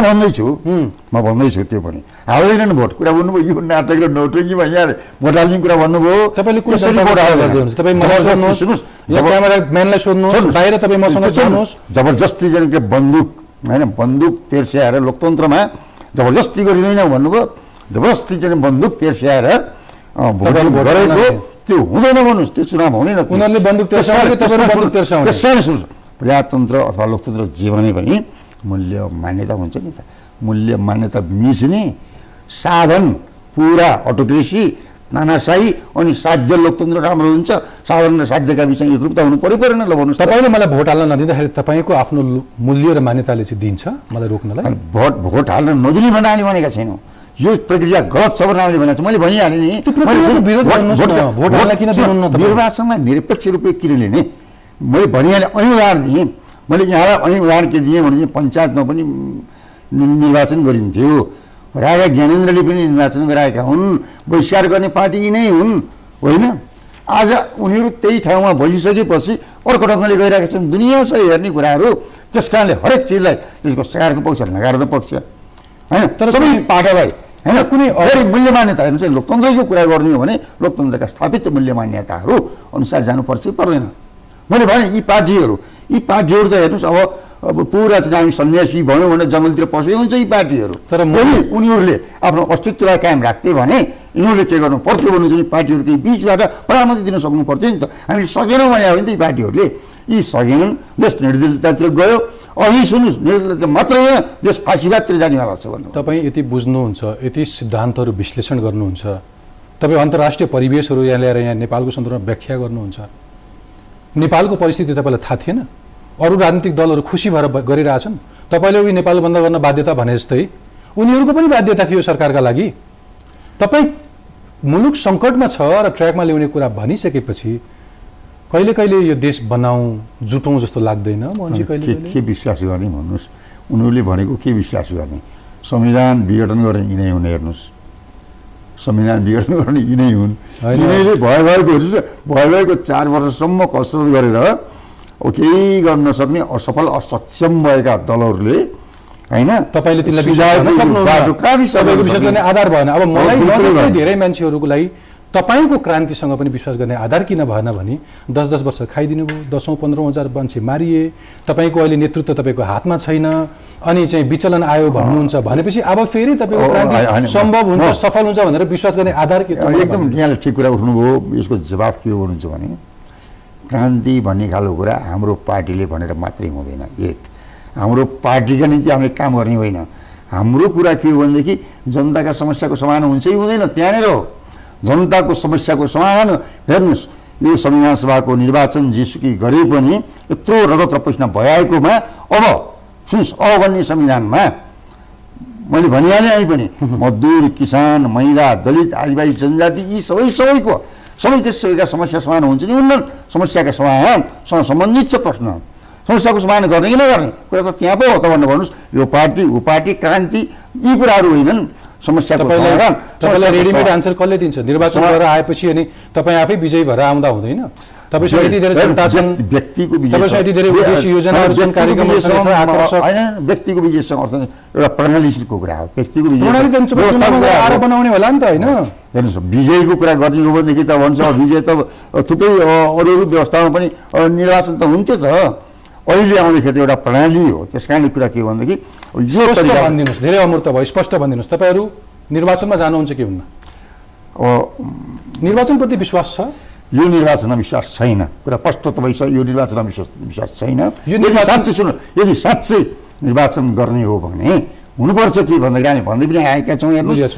म भन्दैछु त्यो पनि हाल्दैनन् भोट। कुरा भन्नुभयो यो नाटक र नौटङ्कीमा यहाँले भोट हाल्ने कुरा भन्नुभयो। तपाईले कुन भोट हाल्दै हुनुहुन्छ? तपाई मलाई सोध्नुहोस्, यो क्यामेराम्यानलाई सोध्नुहोस्, बाहिर तपाई मसँग जानुहोस्। जबरजस्ती जनको बन्दुक हैन, बन्दुक तेर्स्याएर लोकतन्त्रमा जबरजस्ती गरिदैन भन्नुभयो। जबरजस्ती चाहिँ बन्दुक तेर्स्याएर भोट गरेको त्यो हुँदैन भन्नुहोस्, त्यो चुनाव हुँदैन। उनीहरूले बन्दुक तेर्साउने, तपाईहरु बन्दुक तेर्साउने। त्यसकारण सुन्नुहोस्, प्रजातन्त्र अथवा लोकतन्त्र जे भने पनि मूल्य मान्यता हुन्छ नि त। मूल्य मान्यता मिच्ने साधन पुरा अटोक्रेसी, तानाशाही अनि साध्य लोकतन्त्र राम्रो हुन्छ। साधन र साध्यका बिचमा एकरूपता हुनु पर्यो परेन ल भन्नुहोस्। तपाईँले मलाई भोट हाल्न नदिँदाखेरि तपाईँको आफ्नो मूल्य र मान्यताले चाहिँ दिन्छ मलाई रोक्नलाई? भोट हाल्न नदिने भनेर हामीले भनेका छैनौँ। यो प्रक्रिया गलत छ भनेर हामीले भनेको छ। मैले भनिहालेँ नि, निर्वाचनमा निरपेक्ष रूपले किन लिने? मैले भनिहालेँ, अहिले उदाहरण दिएँ। मैले यहाँलाई अहिले उदाहरण के दिएँ भने पञ्चायतमा पनि निर्वाचन गरिन्थ्यो। राजा ज्ञानेन्द्रले पनि निर्वाचन गराएका हुन्। बहिष्कार गर्ने पार्टी यिनै हुन्, होइन? आज उनीहरू त्यही ठाउँमा बसिसकेपछि अर्को ढङ्गले गइरहेका छन्। दुनियाँ छ हेर्ने कुराहरू। त्यस कारणले हरेक चिजलाई त्यसको सकारात्मक पक्ष नकारात्मक पक्ष, होइन? तर सबै पाटालाई होइन कुनै अरू मूल्य मान्यता हेर्नु चाहिँ लोकतन्त्रको कुरा गर्ने हो भने लोकतन्त्रका स्थापित मूल्य मान्यताहरू अनुसार जानुपर्छ पर्दैन। मैले भने यी पार्टीहरू त हेर्नुहोस्, अब पुरा चाहिँ हामी सन्यासी भयौँ भने जङ्गलतिर पसे हुन्छ यी पार्टीहरू। तर उनीहरूले आफ्नो अस्तित्वलाई कायम राख्थे भने यिनीहरूले के गर्नु पर्थ्यो भन्नुहुन्छ भने पार्टीहरूकै बिचबाट प्रधानमन्त्री दिन सक्नु पर्थ्यो नि त। हामीले सकेनौँ भने हो नि त यी पार्टीहरूले। यी सकेनन्, देश निर्दलीयतातिर गयो। अघि सुन्नुहोस्, निर्दलीयता मात्रै होइन, देश फाँसीवादतिर जानेवाला छ भन्नु। तपाईँ यति बुझ्नुहुन्छ, यति सिद्धान्तहरू विश्लेषण गर्नुहुन्छ, तपाईँ अन्तर्राष्ट्रिय परिवेशहरू यहाँ ल्याएर यहाँ नेपालको सन्दर्भमा व्याख्या गर्नुहुन्छ। नेपालको परिस्थिति तपाईँलाई थाहा थिएन? अरू राजनीतिक दलहरू खुसी भएर गरिरहेछन्। तपाईँले उही नेपाल बन्द गर्न बाध्यता भने जस्तै उनीहरूको पनि बाध्यता थियो सरकारका लागि। तपाईँ मुलुक सङ्कटमा छ र ट्र्याकमा ल्याउने कुरा भनिसकेपछि कहिले कहिले यो देश बनाऊँ जुटौँ जस्तो लाग्दैन? के विश्वास गर्ने भन्नुहोस्? उनीहरूले भनेको के विश्वास गर्ने? संविधान विघटन गर्ने यिनै हुन्। हेर्नुहोस्, संविधान विघटन गर्ने यिनै हुन्। यिनैले भएको 4 वर्षसम्म कसरत गरेर केही गर्न नसक्ने असफल असक्षम भएका दलहरूले, होइन? तपाईँले तिनलाई विश्वास गर्ने आधार भएन। अब मलाई धेरै मान्छेहरूको लागि तपाईँको क्रान्तिसँग पनि विश्वास गर्ने आधार किन भएन भने 10-10 वर्ष खाइदिनु भयो, 10,000-15,000 मान्छे मारिए, तपाईँको अहिले नेतृत्व तपाईँको हातमा छैन, अनि चाहिँ विचलन आयो भन्नुहुन्छ भनेपछि अब फेरि तपाईँको क्रान्ति सम्भव हुन्छ, सफल हुन्छ भनेर विश्वास गर्ने आधार के? एकदम यहाँले ठिक कुरा उठाउनुभयो। यसको जवाफ के हो भन्नुहुन्छ भने क्रान्ति भन्ने खालको कुरा हाम्रो पार्टीले भनेर मात्रै हुँदैन। एक, हाम्रो पार्टीका निम्ति हामीले काम गर्ने होइन। हाम्रो कुरा के हो भनेदेखि जनताका समस्याको समाधान हुन्छ कि हुँदैन, त्यहाँनिर हो। जनताको समस्याको समाधान हेर्नुहोस्, यो संविधान सभाको निर्वाचन जेसुकै गरे पनि यत्रो रगत र पैसा भएकोमा अब सुन्नुहोस्, अब बन्ने संविधानमा मैले भनिहालेँ अहिले पनि मजदुर, किसान, महिला, दलित, आदिवासी जनजाति यी सबैका समस्या समाधान हुन्छ नि हुन्न? समस्याका समाधानसँग सम्बन्धित छ प्रश्न। समस्याको समाधान गर्ने कि नगर्ने कुरा त त्यहाँ पो हो त भनेर भन्नुहोस्। यो पार्टी ऊ पार्टी क्रान्ति यी कुराहरू होइनन्। समस्याको समाधान तपाईँलाई रेडिमेड आन्सर कसले दिन्छ? निर्वाचन गरेर आएपछि अनि तपाईँ आफै विजयी भएर आउँदा हुँदैन? तपाईँसँग यति धेरै जनता छन्, व्यक्तिको तपाईँसँग यति धेरै उद्देश्य योजनाहरू छन्, कार्यक्रमहरू छन्, होइन? व्यक्तिको विजयसँग अर्थ एउटा प्रणालीको कुरा हो। व्यक्तिको विजय बनाउने होला नि त, होइन? हेर्नुहोस्, विजयको कुरा गर्ने हो भनेदेखि त भन्छ विजय त थुप्रै अरू व्यवस्थामा पनि निर्वाचन त हुन्थ्यो त। अहिले आउँदाखेरि एउटा प्रणाली हो। त्यस कारणले कुरा के भनेदेखि यो भनिदिनुहोस्, धेरै अमूर्त भयो, स्पष्ट भनिदिनुहोस्, तपाईँहरू निर्वाचनमा जानुहुन्छ कि हुन्न? निर्वाचनप्रति विश्वास छ? यो निर्वाचनमा विश्वास छैन। कुरा स्पष्ट तपाईँ छ, यो निर्वाचनमा विश्वास छैन। साँच्चै सुन्नु, यदि साँच्चै निर्वाचन गर्ने हो भने हुनुपर्छ के भन्दाखेरि हामी भन्दै पनि आएका छौँ। हेर्नुहोस्,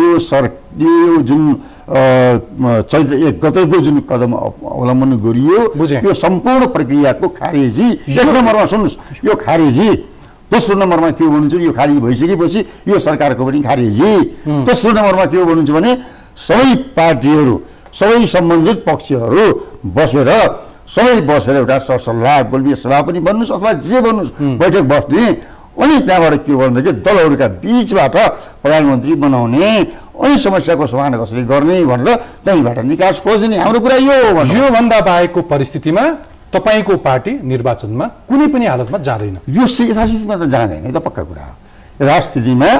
यो जुन चैत्र 1 गतेको जुन कदम अवलम्बन गरियो यो सम्पूर्ण प्रक्रियाको खारेजी। 1 नम्बरमा सुन्नुहोस्, यो खारेजी। दोस्रो नम्बरमा के हो भन्नुहुन्छ, यो खारेजी भइसकेपछि यो सरकारको पनि खारेजी। तेस्रो नम्बरमा के हो भन्नुहुन्छ भने सबै पार्टीहरू, सबै सम्बन्धित पक्षहरू बसेर एउटा सरसल्लाह गोलमेज सभा पनि भन्नुहोस् अथवा जे भन्नुहोस्, बैठक बस्ने, अनि त्यहाँबाट के भन्दाखेरि दलहरूका बिचबाट प्रधानमन्त्री बनाउने, अनि समस्याको समाधान कसरी गर्ने भनेर त्यहीँबाट निकास खोज्ने। हाम्रो कुरा यो हो। योभन्दा बाहेकको परिस्थितिमा तपाईँको पार्टी निर्वाचनमा कुनै पनि हालतमा जाँदैन? यो यथास्थितिमा त जाँदैन, यो त पक्का कुरा हो। यथास्थितिमा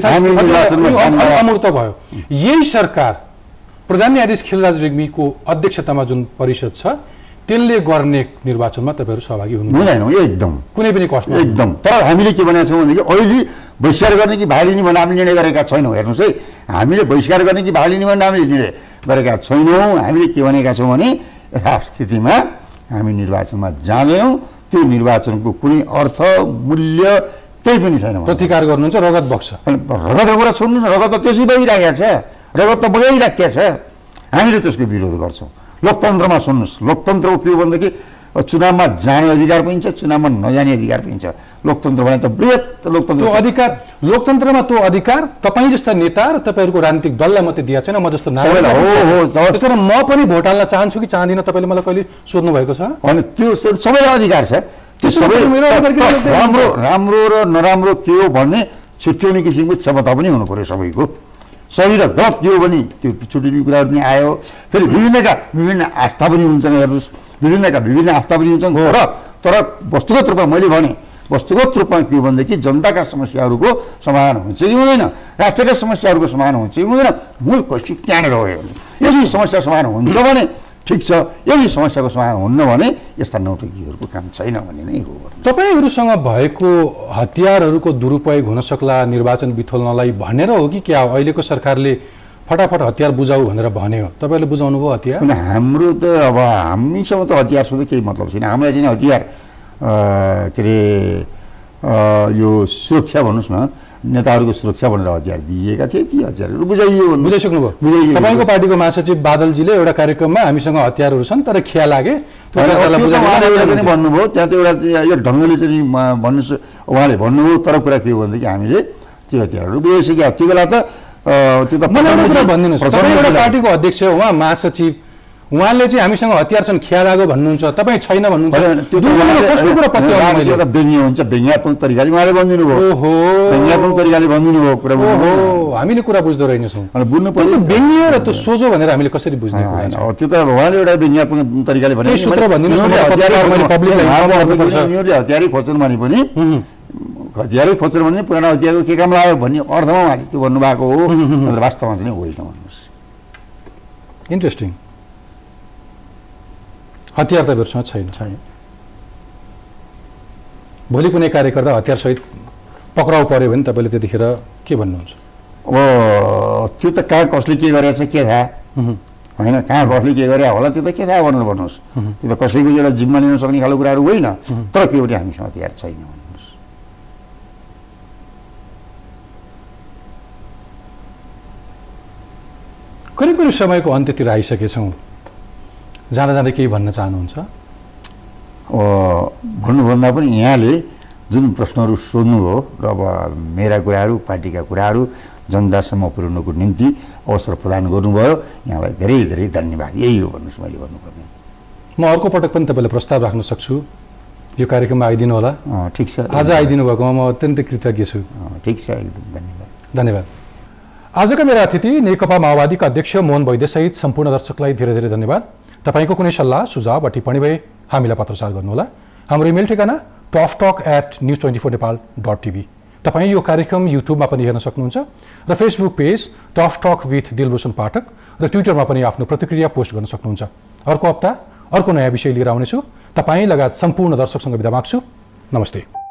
अमूर्त भयो। यही सरकार प्रधान न्यायाधीश खिलराज रेग्मीको अध्यक्षतामा जुन परिषद छ त्यसले गर्ने निर्वाचनमा तपाईँहरू सहभागी हुनुहुँदैन? एकदम कुनै पनि कष्ट एकदम। तर हामीले के भनेका छौँ भनेदेखि अहिले बहिष्कार गर्ने कि भाग लिने भनेर हामीले निर्णय गरेका छैनौँ। हेर्नुहोस् है, हामीले बहिष्कार गर्ने कि भाग लिने भनेर हामीले निर्णय गरेका छैनौँ। हामीले के भनेका छौँ भने यथास्थितिमा हामी निर्वाचनमा जाँदैनौँ। त्यो निर्वाचनको कुनै अर्थ मूल्य केही पनि छैन। प्रतिकार गर्नुहुन्छ, रगत बग्छ। रगतको कुरा छोड्नु न, रगत त त्यसै बगिरहेको छ, रगत त बगाइराखेको छ। हामीले त्यसको विरोध गर्छौँ। लोकतन्त्रमा सुन्नुहोस्, लोकतन्त्रको के हो भनेदेखि चुनावमा जाने अधिकार पनि छ, चुनावमा नजाने अधिकार पनि छ। लोकतन्त्र भने त बृहत लोकतन्त्र। त्यो अधिकार, लोकतन्त्रमा त्यो अधिकार तपाईँ जस्ता नेता र तपाईँहरूको राजनीतिक दललाई मात्रै दिएको छैन, म जस्तो नागरिक त्यसैले म पनि भोट हाल्न चाहन्छु कि चाहदिनँ, तपाईँले मलाई कहिले सोध्नु भएको छ? अनि त्यो सबैलाई अधिकार छ। त्यो सबै राम्रो र नराम्रो के हो भन्ने छुट्याउने किसिमको क्षमता पनि हुनु पर्यो सबैको। सही र गलत के हो भने त्यो छुट्याउने कुराहरू पनि आयो। फेरि विभिन्न आस्था पनि हुन्छन्, हेर्नुहोस्, विभिन्न आस्था पनि हुन्छन्। तर वस्तुगत रूपमा मैले भने वस्तुगत रूपमा के हो भनेदेखि जनताका समस्याहरूको समाधान हुन्छ कि हुँदैन, राष्ट्रका समस्याहरूको समाधान हुन्छ कि हुँदैन, मूल क्वेसन त्यहाँनिर हो। यदि समस्या समाधान हुन्छ भने ठिक छ, यदि समस्याको समाधान हुन्न भने यस्ता नौटंकीहरूको काम छैन भन्ने नै हो। तपाईँहरूसँग भएको हतियारहरूको दुरुपयोग हुन सक्ला निर्वाचन बिथोल्नलाई भनेर हो कि क्या अहिलेको सरकारले फटाफट हतियार बुझाऊ भनेर भन्यो? तपाईँले बुझाउनु भयो हतियार? हाम्रो त अब हामीसँग त हतियारसँग केही मतलब छैन। हामीलाई चाहिँ हतियार के अरे यो सुरक्षा भन्नुहोस् न, नेताहरूको सुरक्षा भनेर हतियार दिएका थिए। ती हतियारहरू बुझाइसक्नुभयो? तपाईँको पार्टीको महासचिव बादलजीले एउटा कार्यक्रममा हामीसँग हतियारहरू छन् तर खिया लागे भन्नुभयो। त्यहाँ त एउटा ढङ्गले चाहिँ भन्नुहोस् उहाँले भन्नुभयो। तर कुरा के हो भनेदेखि हामीले त्यो हतियारहरू बुझाइसक्यो। त्यो बेला त त्यो त भनिदिनुहोस्, एउटा पार्टीको अध्यक्ष उहाँ महासचिव, उहाँले चाहिँ हामीसँग हतियार छन् खिया लाग्यो भन्नुहुन्छ, तपाईँ छैन भन्नुहुन्छ। एउटा व्यङ्ग्य हुन्छ, व्यङ्ग्यात्मक तरिकाले उहाँले भनिदिनु भयो। व्यङ्ग्यात्मक तरिकाले भनिदिनु भयो कुरा। हामीले कुरा बुझ्दो रहेनछौँ। बुझ्नु पर्यो व्यङ्ग्य र त्यो सोझो भनेर हामीले कसरी बुझ्ने? त्यो त उहाँले एउटा व्यङ्ग्यात्मक तरिकाले भने हतियारै खोज्छन् भने पनि हतियारै खोज्छन् भने पुरानो हतियारको के काम लाग्यो भन्ने अर्थमा उहाँले त्यो भन्नुभएको हो। वास्तवमा चाहिँ होइन भन्नुहोस्। इन्ट्रेस्टिङ। हतियार तपाईँहरूसँग छैन। भोलि कुनै कार्यकर्ता हतियारसहित पक्राउ पर्यो भने तपाईँले त्यतिखेर के भन्नुहुन्छ? अब त्यो त कहाँ कसले के गरेछ के थाहा होइन, कहाँ कसले के गरे होला त्यो त के थाहा भनेर भन्नुहोस्। त्यो त कसैको एउटा जिम्मा लिन सक्ने खालको कुराहरू होइन। तर के पनि हामीसँग हतियार छैन भन्नुहोस्। करिब करिब समयको अन्त्यतिर आइसकेछौँ। जाँदा जाँदै केही भन्न चाहनुहुन्छ? भन्नुभन्दा पनि यहाँले जुन प्रश्नहरू सोध्नुभयो र अब मेरा कुराहरू पार्टीका कुराहरू जनतासम्म पुर्याउनको निम्ति अवसर प्रदान गर्नुभयो, यहाँलाई धेरै धेरै धन्यवाद। यही हो भन्नुहोस् मैले भन्नुपर्ने। म अर्को पटक पनि तपाईँलाई प्रस्ताव राख्न सक्छु, यो कार्यक्रममा आइदिनु होला। ठिक छ। आज आइदिनु भएकोमा म अत्यन्तै कृतज्ञ छु। ठिक छ, एकदम धन्यवाद। धन्यवाद। आजका मेरा अतिथि नेकपा माओवादीका अध्यक्ष मोहन वैद्यसहित सम्पूर्ण दर्शकलाई धेरै धेरै धन्यवाद। तपाईँको कुनै सल्लाह सुझाव वा टिप्पणी भए हामीलाई पत्रचार गर्नुहोला। हाम्रो इमेल ठेगाना toftalk@news24nepal.tv। तपाईँ यो कार्यक्रम युट्युबमा पनि हेर्न सक्नुहुन्छ र Facebook page tough talk with Dilbhushan Pathak र ट्विटरमा पनि आफ्नो प्रतिक्रिया पोस्ट गर्न सक्नुहुन्छ। अर्को हप्ता अर्को नयाँ विषय लिएर आउनेछु। तपाईँ लगायत सम्पूर्ण दर्शकसँग बिदा माग्छु। नमस्ते।